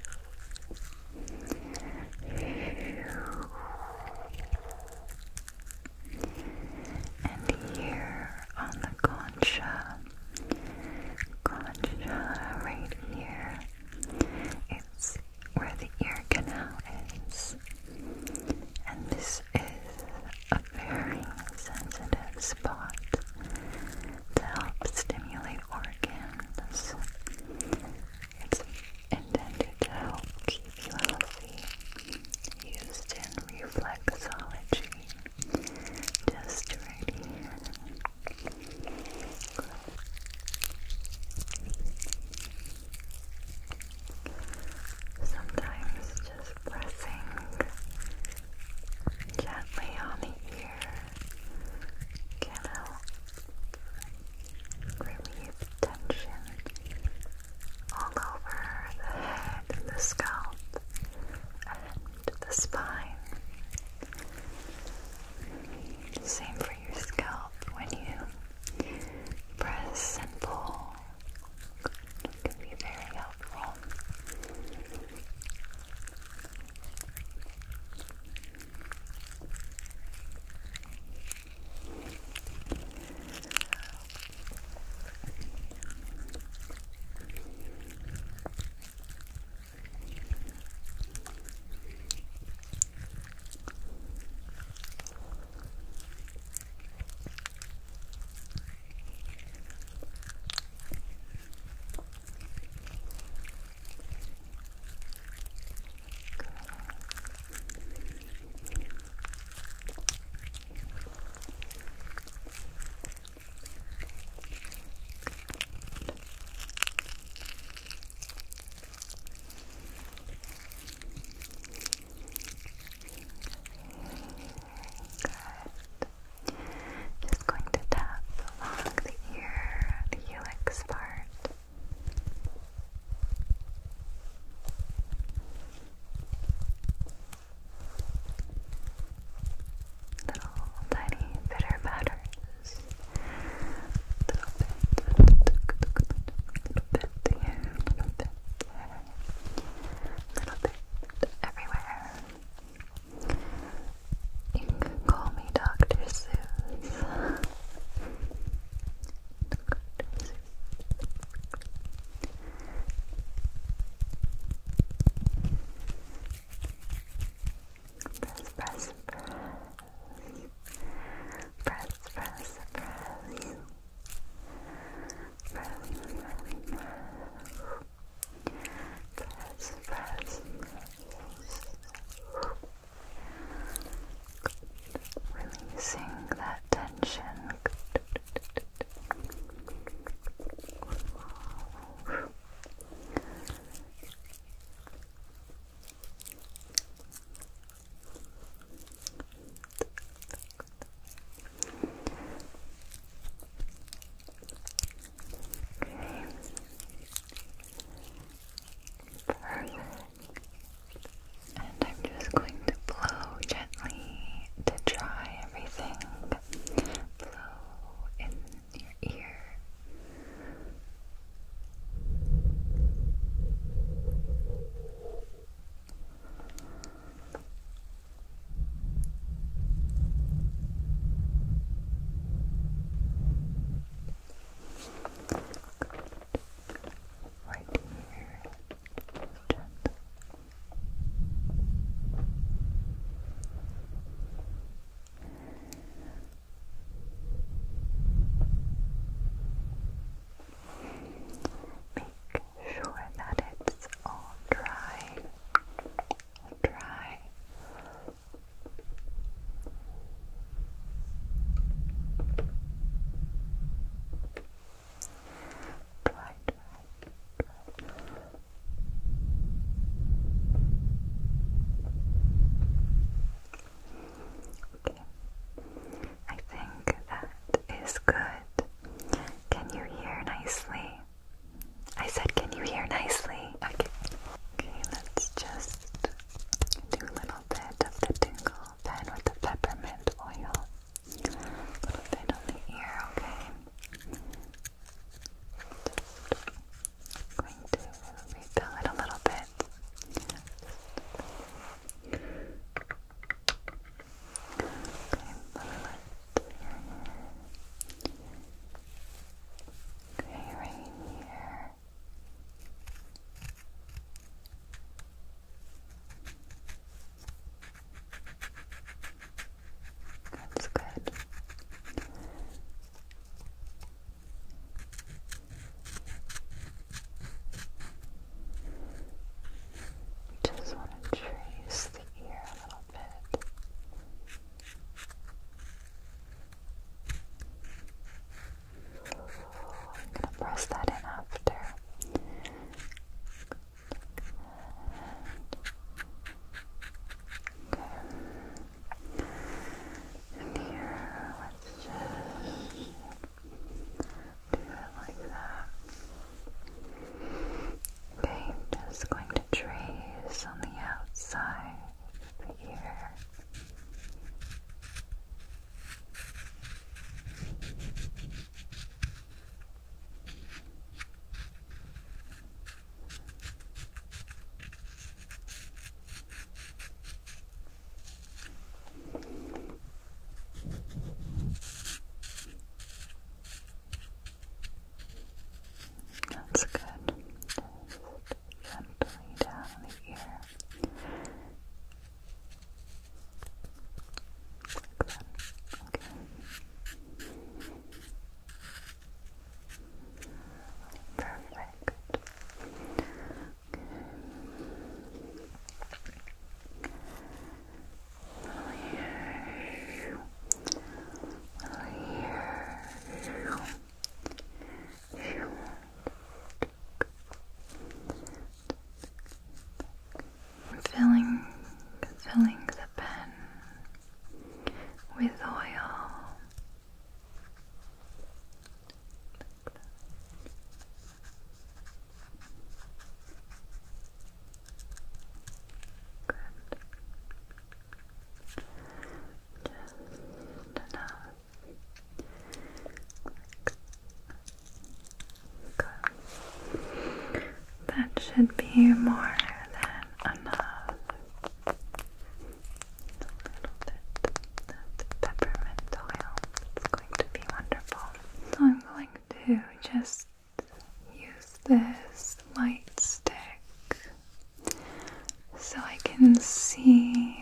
should be more than enough. A little bit of peppermint oil. It's going to be wonderful. So I'm going to just use this light stick so I can see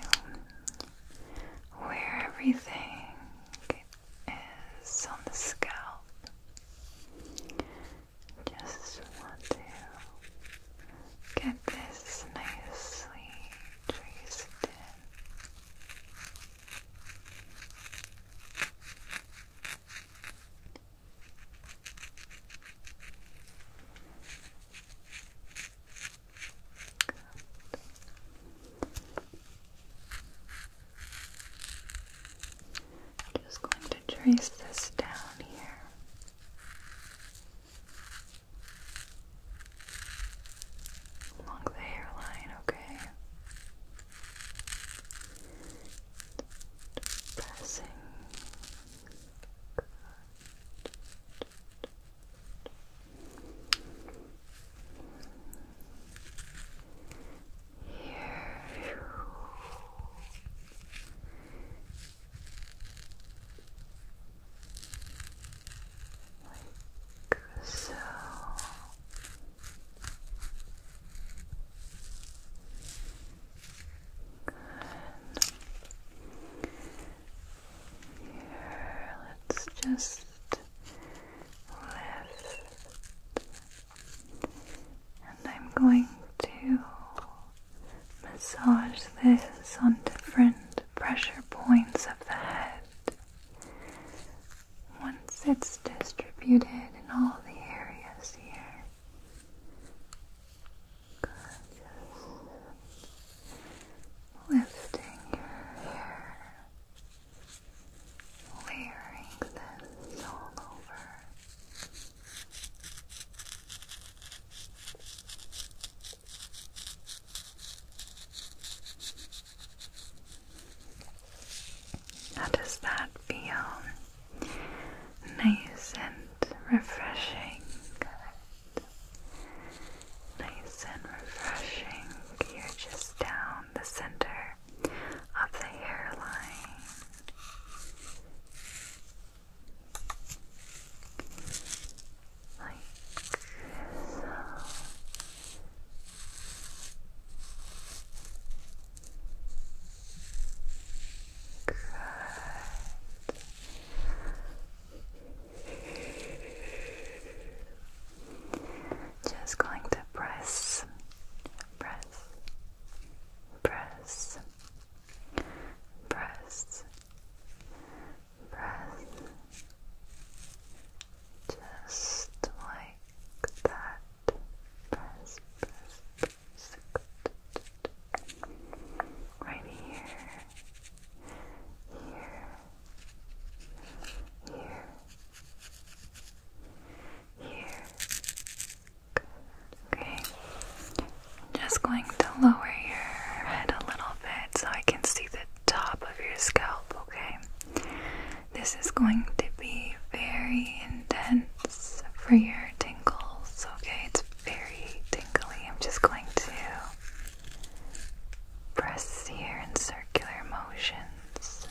where everything is on the scalp. Just want to get this nicely traced in. Just going to trace this down here. Along the hairline, okay? Pressing. Here. Like so. Here, let's just lift. And I'm going to massage this on different pressure points of the head. Once it's distributed in all the areas here. Good, just lifting your hair, layering this all over. How does that feel? Nice and refreshing. Good. Nice and refreshing. Here, just down the center of the hairline. Like so. Good. Just going to press, press, press, press, press, just like that. Press, press, press. Right here, here, here, here. Okay, just going to lower your head a little bit so I can see the top of your scalp, okay? This is going to be very intense for your tingles, okay? It's very tingly. I'm just going to press here in circular motions.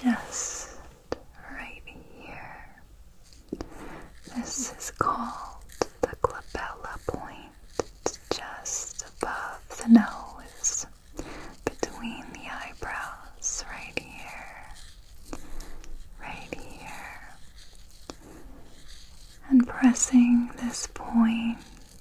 just right here. This is called the glabella point. It's just above the nose, between the eyebrows, right here, right here. And pressing this point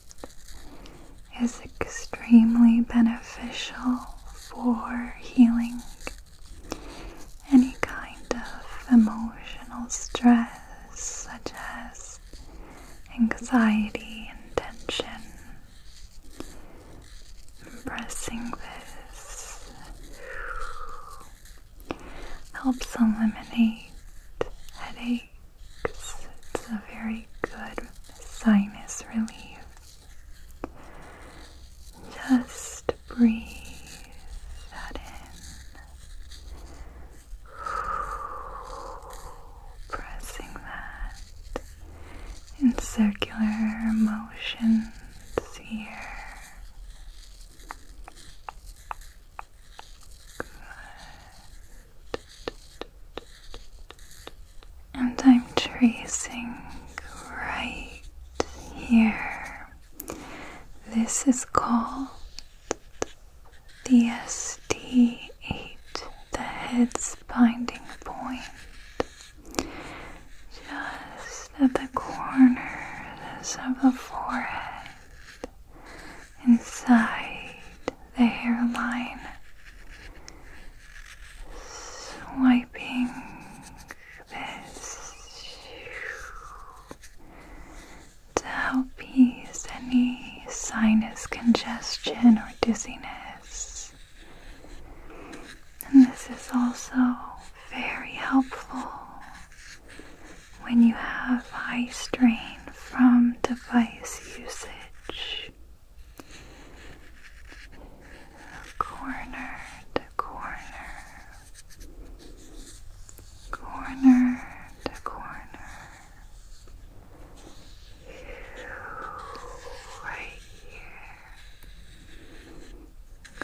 is extremely beneficial for healing any kind of emotional stress, such as anxiety and tension. Pressing this helps eliminate headaches. It's a very good sinus relief. Just breathe that in. Pressing that in circular motions here. And I'm tracing right here. This is called the ST8, the head's binding point. Just at the corners of the forehead, inside the hairline, swiping this to help ease any sinus congestion or dizziness. And this is also very helpful when you have high strain from device usage. Corner to corner, corner to corner, right here. Good.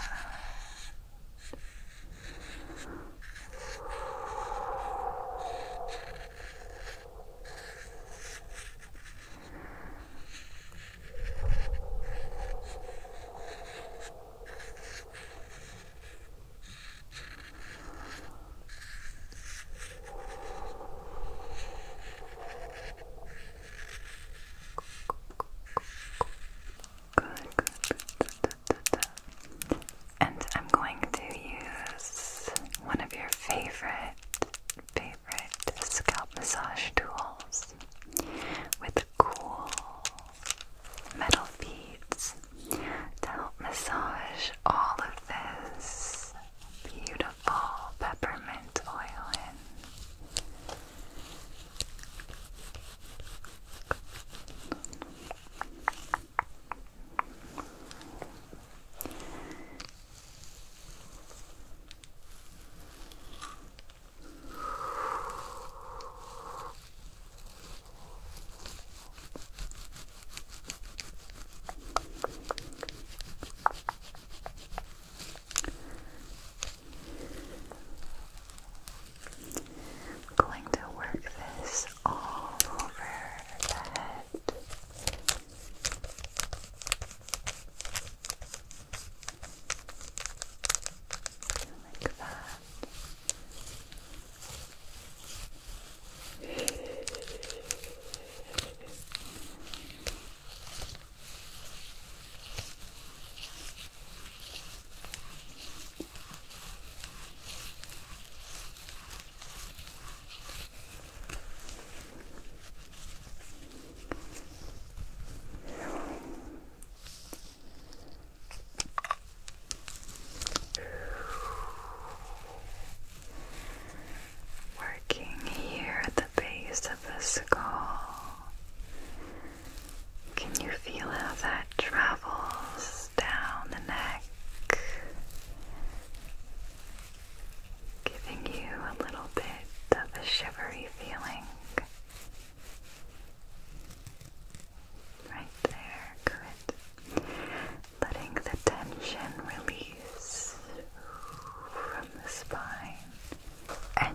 And I'm going to use one of your favorite scalp massage tools with cool metal beads to help massage all of this beautiful peppermint oil in. Going to work this all over the head. Like that. Working here at the base of the skull. Can you feel how that travels down the neck? Giving you a little bit of a shivery feeling. Right there, good. Letting the tension release from the spine. And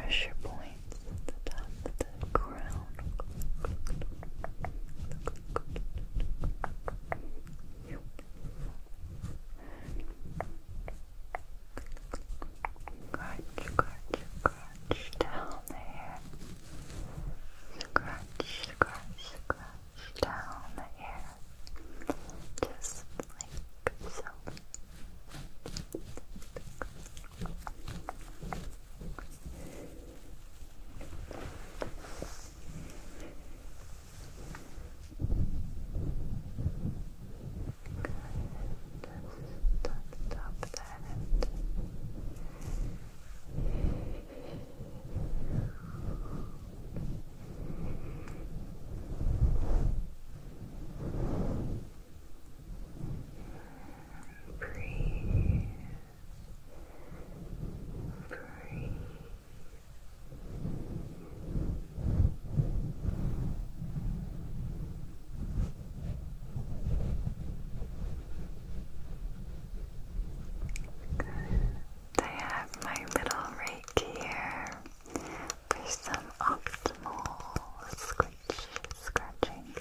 pressure points at the top of the crown. Scratch down there. Scratch down the hair. Just like so. Top of the head. Breathe. Breathe. I have my little rake here for some optimal scratching.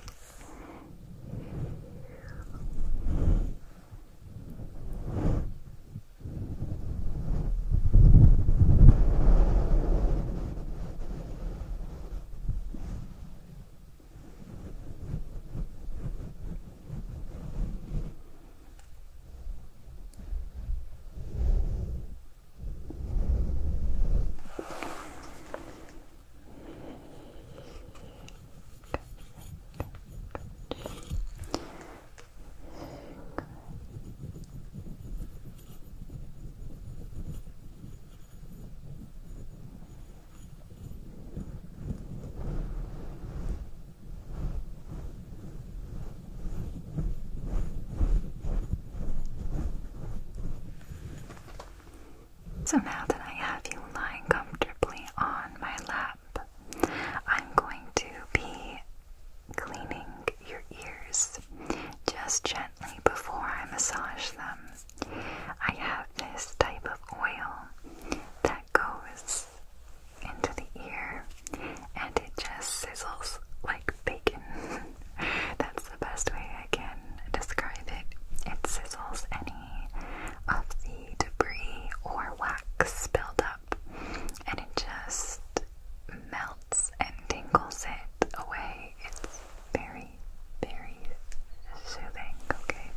So now that I have you lying comfortably on my lap, I'm going to be cleaning your ears just gently before I massage them. I have this type of oil that goes into the ear and it just sizzles like bacon. That's the best way I can describe it. It sizzles any of the debris or wax buildup, and it just melts and tingles it away. It's very, very soothing, okay?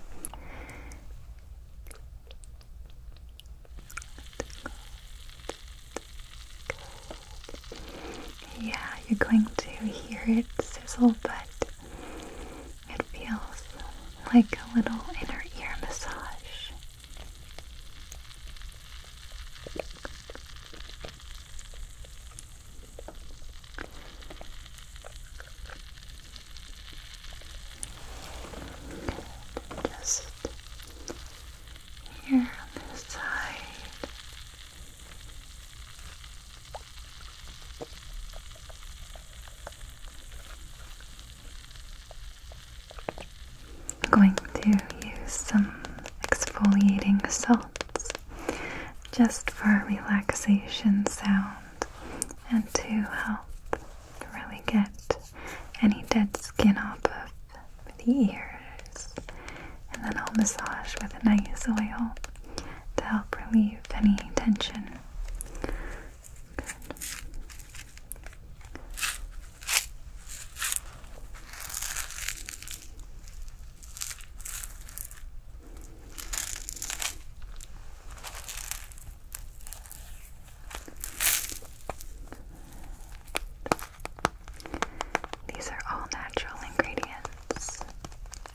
Yeah, you're going to hear it sizzle, but it feels like a little inner ear massage. Just here on this side. I'm going to use some exfoliating salts just for a relaxation sound and to help really get any dead skin off of the ears. And then I'll massage with a nice oil to help relieve any tension. Good. These are all natural ingredients.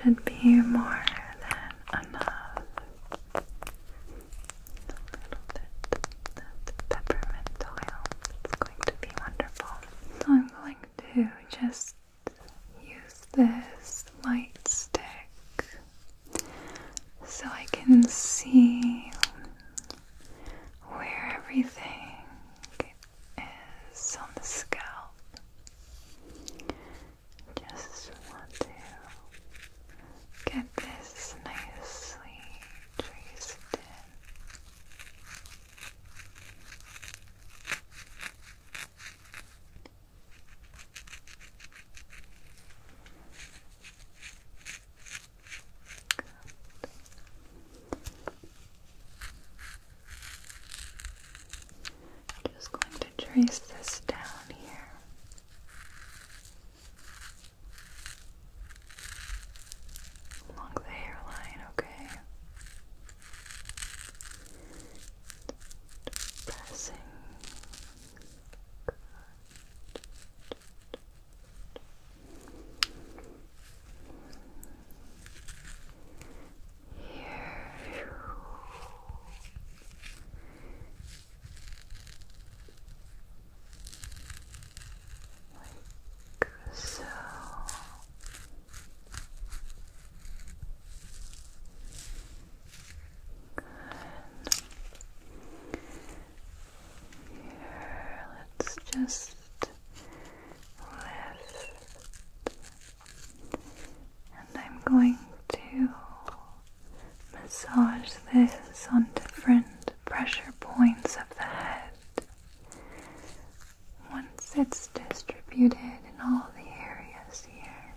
should be more than enough. A little bit of peppermint oil. It's going to be wonderful. So I'm going to just use this light stick so I can see where everything is on the scalp. Just want to get this nicely traced in. Just going to trace this down here. Along the hairline, okay? Pressing. Here. Like so. Here, let's just lift. And I'm going to massage this on different pressure points of the head. Once it's distributed in all the areas here.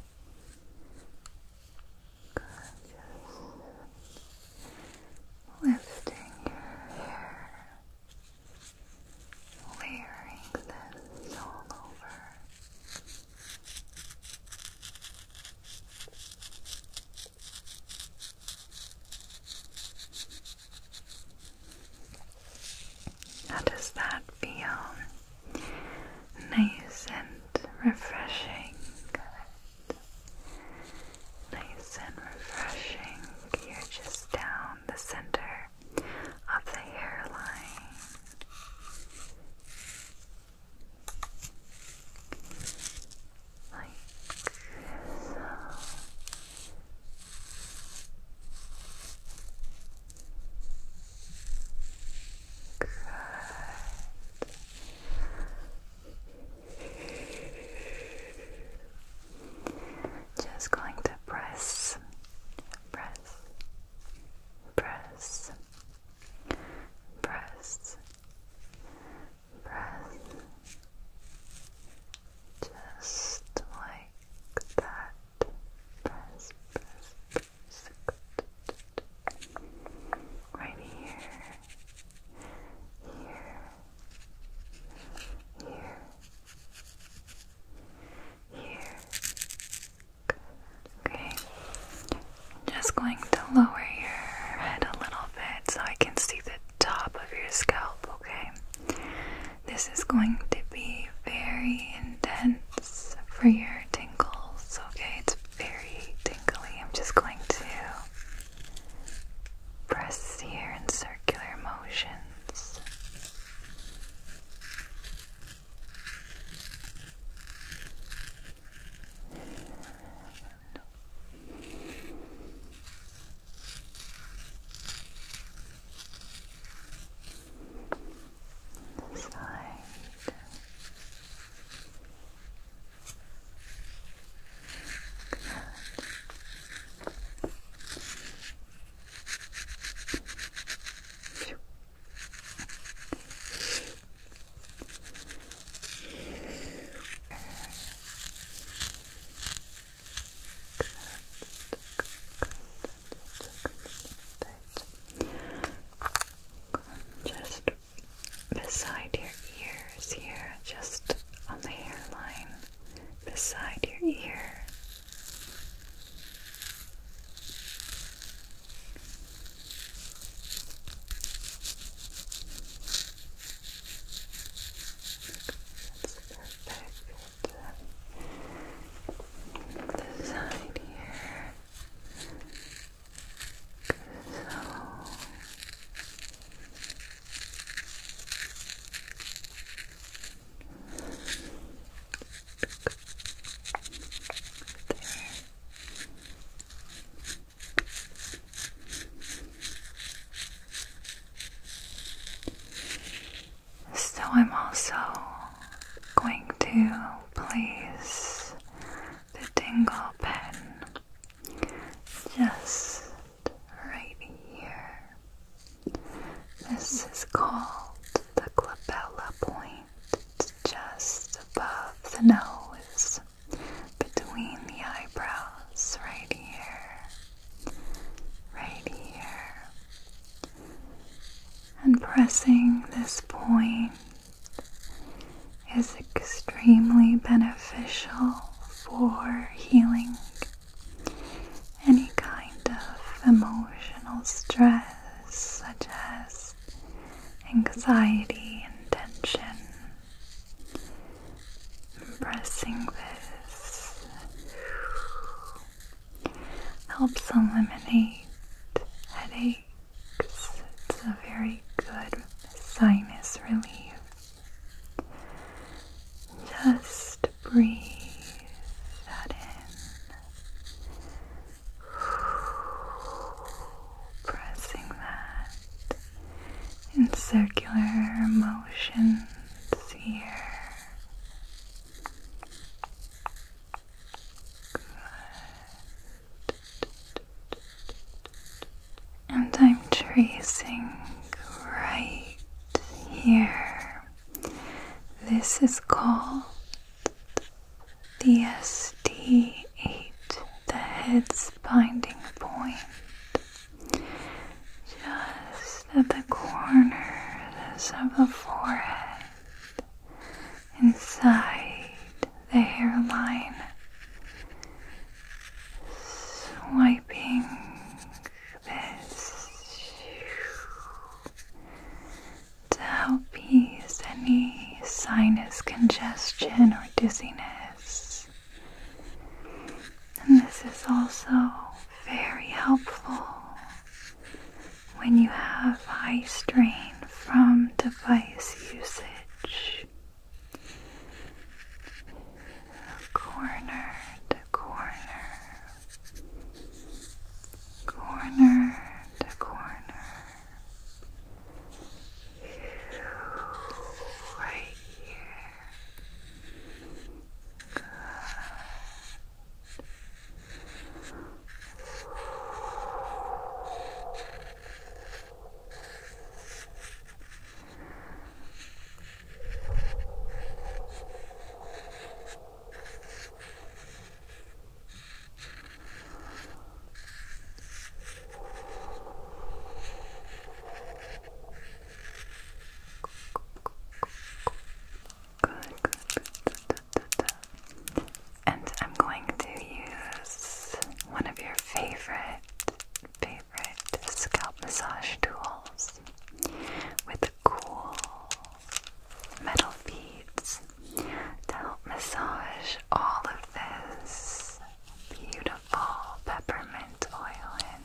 Good, just lifting your hair, layering this all over. How does that feel? Nice and refreshing. Good. Nice and refreshing. You're just down the center of the hairline. Like so. Good. Just going to press, press, press, press, press, just like that. Press, press, press. Right here, here, here. Okay, just going to lower your head a little bit so I can see the top of your scalp, okay? This is going to be very intense for your tingles, okay? It's very tingly. I'm just going to press here in circular motions. Side. Just beside your ears here, just on the hairline, beside your ear. That's perfect. The side here. single pin just right here. This is called the glabella point. It's just above the nose, between the eyebrows, right here, right here. And pressing this point is extremely beneficial for healing any kind of emotional stress, such as anxiety and tension. Pressing this helps eliminate headaches. It's a very good sinus relief. Just breathe that in. Pressing that in circular motions here. And I'm tracing right here. This is called the ST8, the head's binding point. Just at the corners of the forehead, inside the hairline, swiping this to help ease any sinus congestion or dizziness. And this is also very helpful when you have high strain from device usage. Corner to corner, corner to corner, right here. Good. And I'm going to use one of your favorite scalp massage tools with cool metal beads to help massage all of this beautiful peppermint oil in.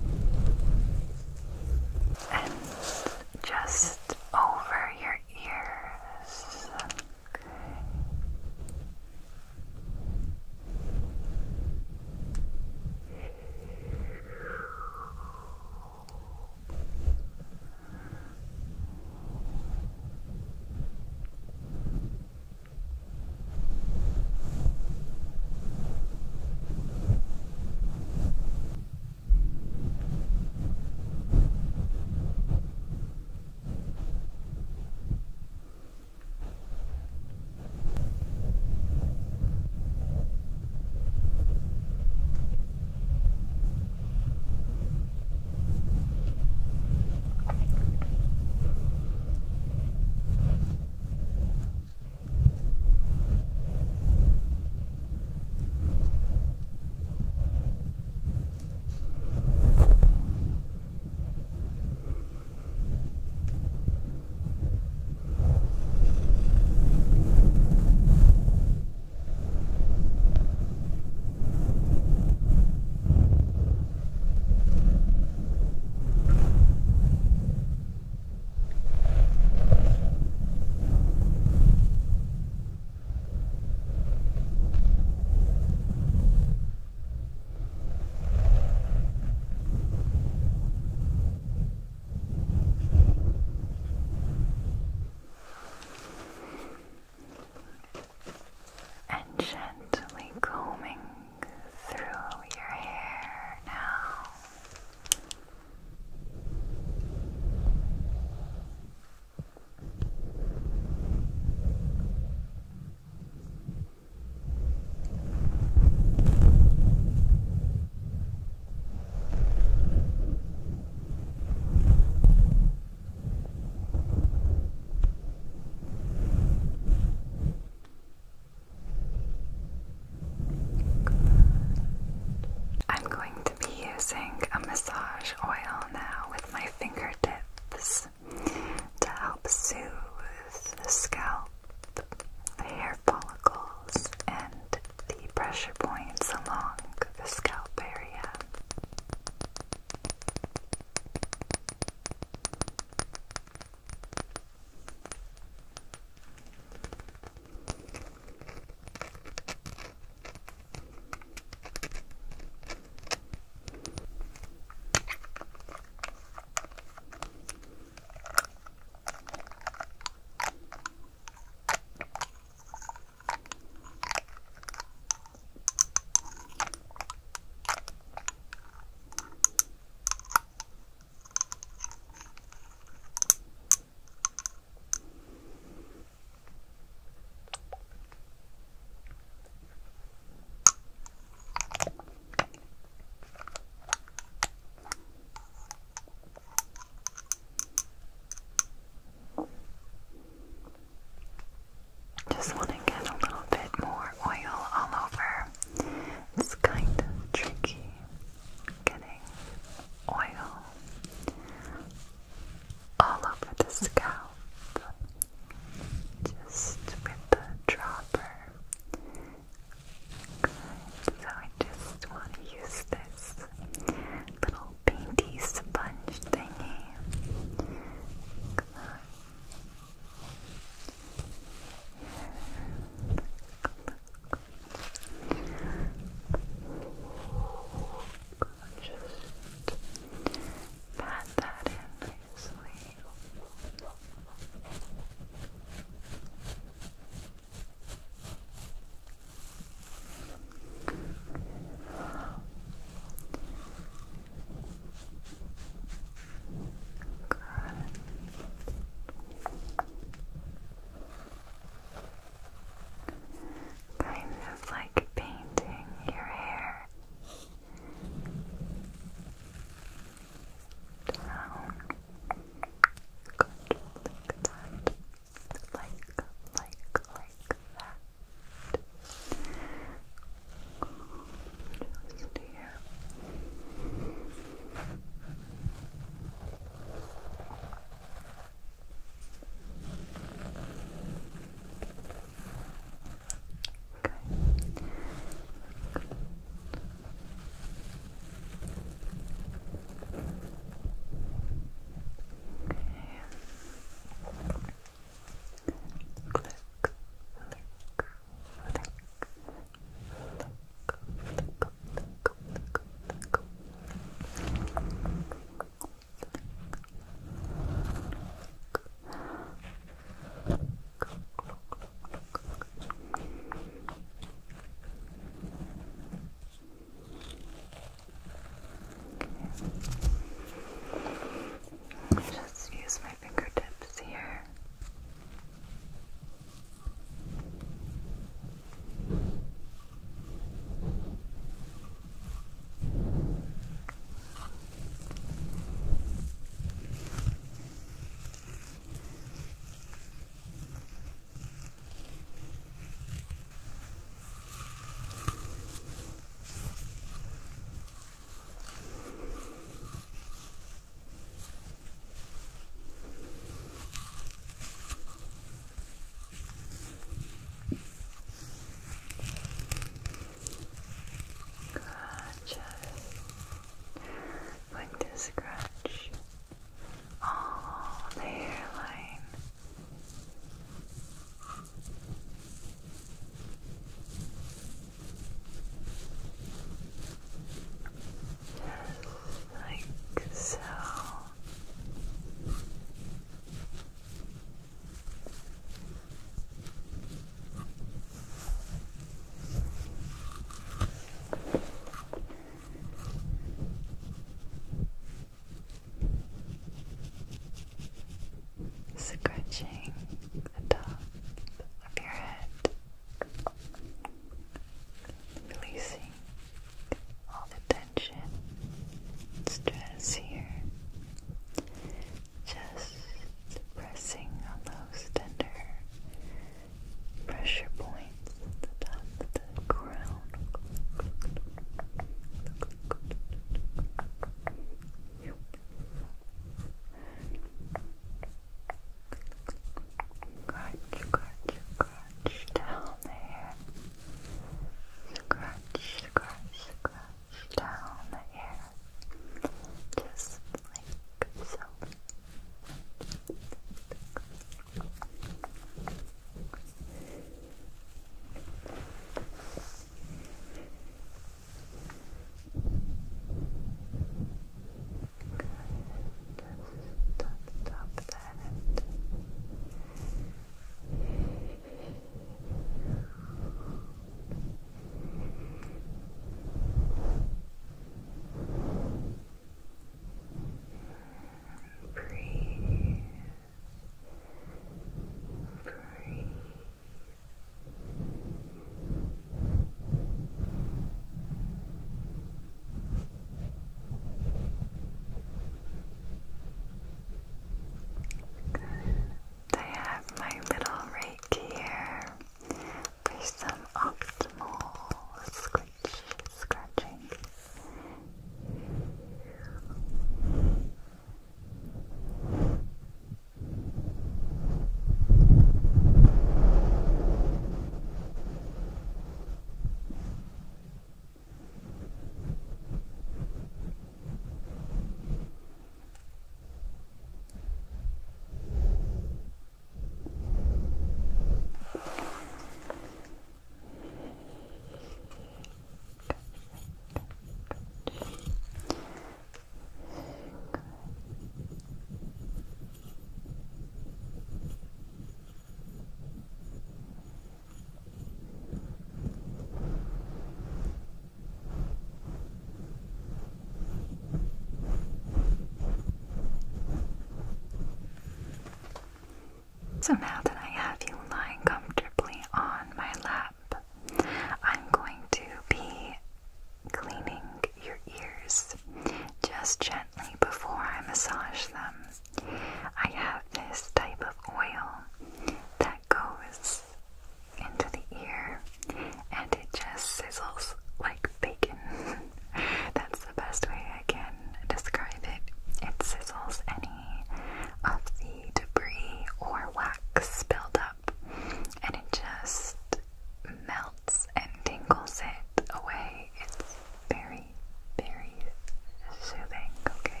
So now that I have you lying comfortably on my lap, I'm going to be cleaning your ears just gently before I massage them. I have this type of oil that goes into the ear and it just sizzles like bacon. That's the best way I can describe it. It sizzles any of the debris or wax buildup and it just melts and tingles it away. It's very, very soothing, okay?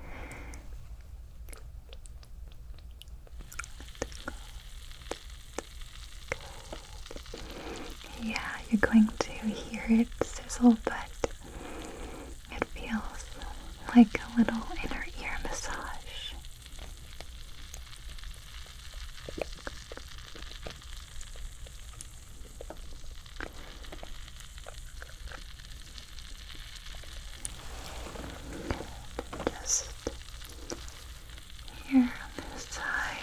Yeah, you're going to hear it sizzle, but it feels like a little inner ear massage. Just here on this side.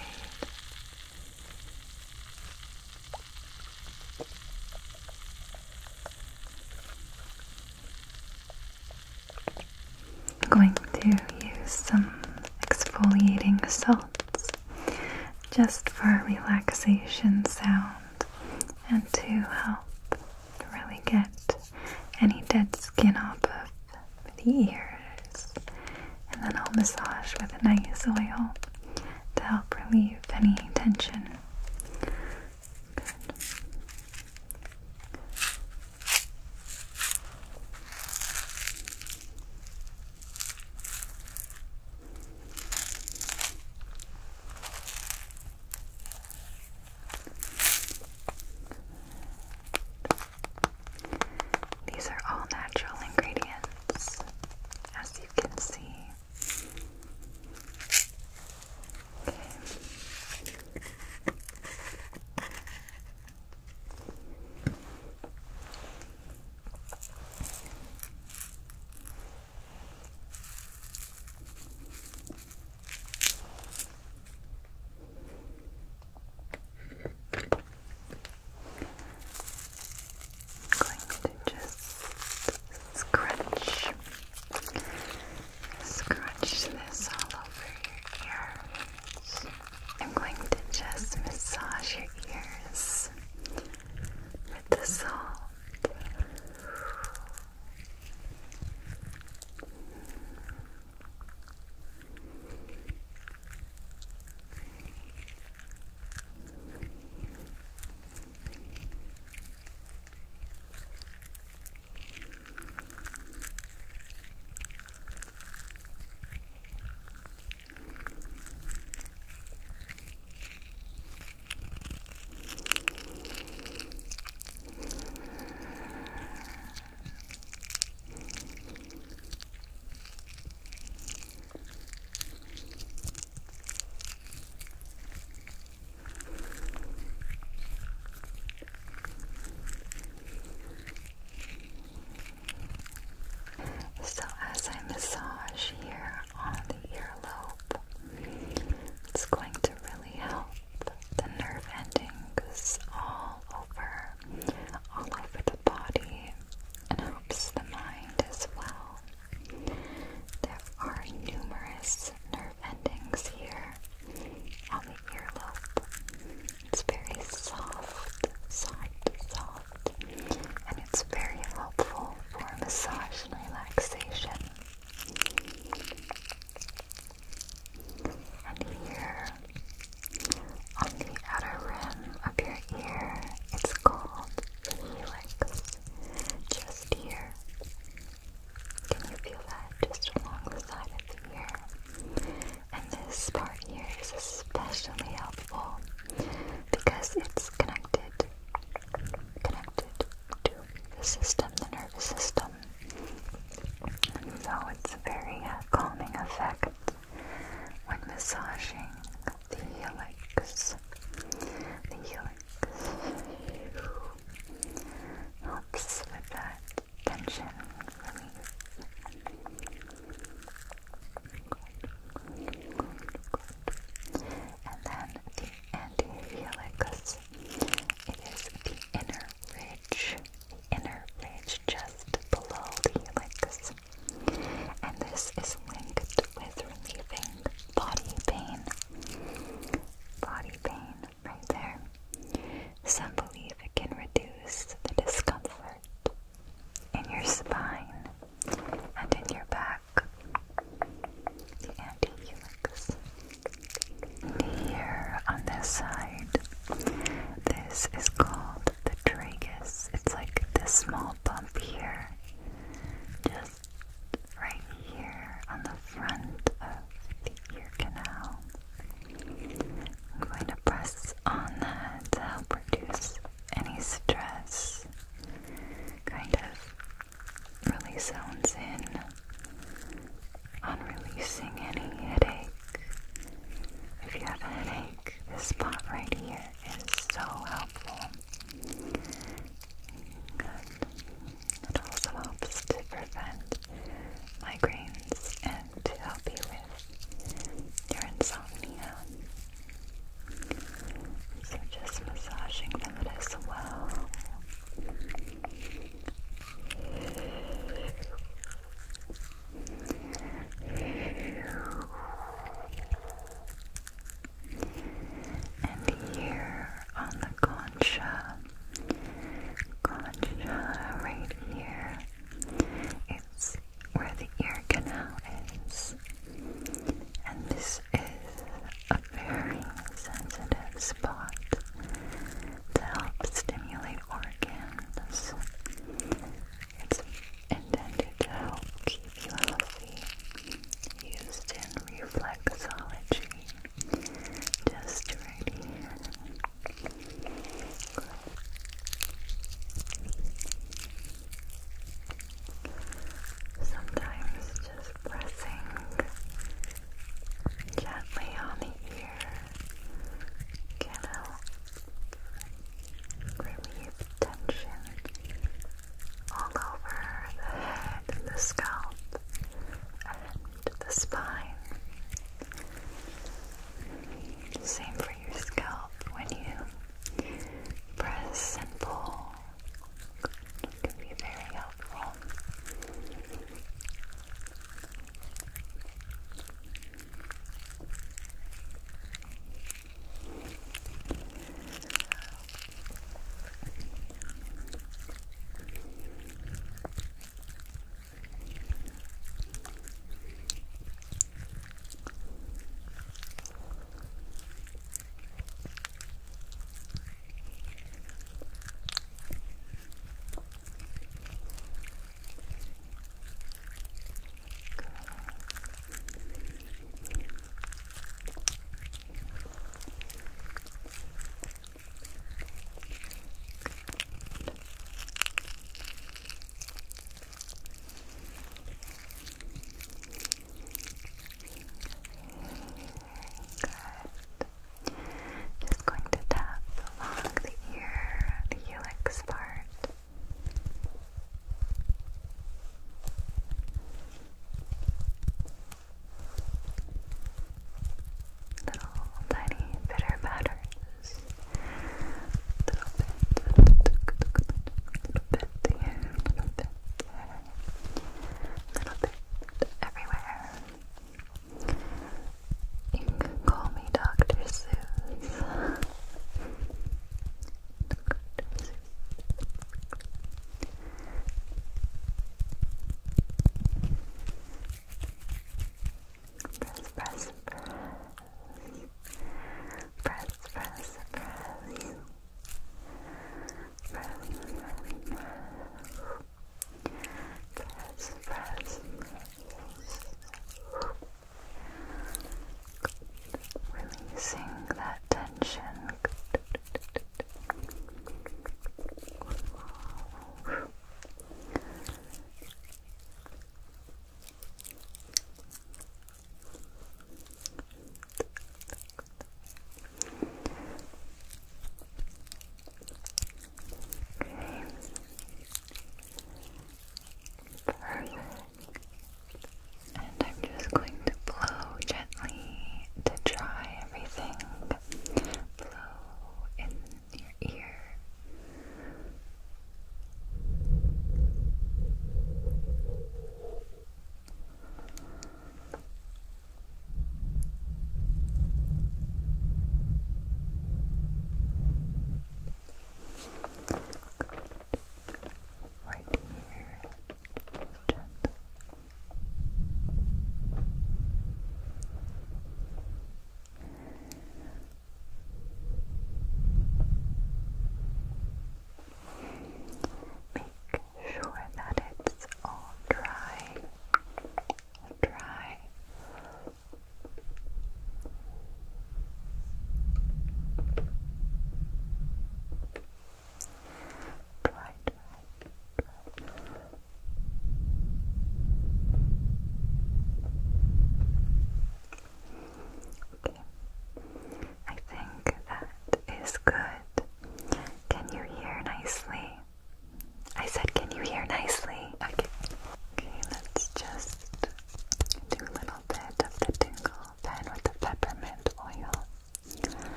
I'm going to use some exfoliating salts just for a relaxation sound and to help really get any dead skin off of the ears. And then I'll massage with a nice oil to help relieve any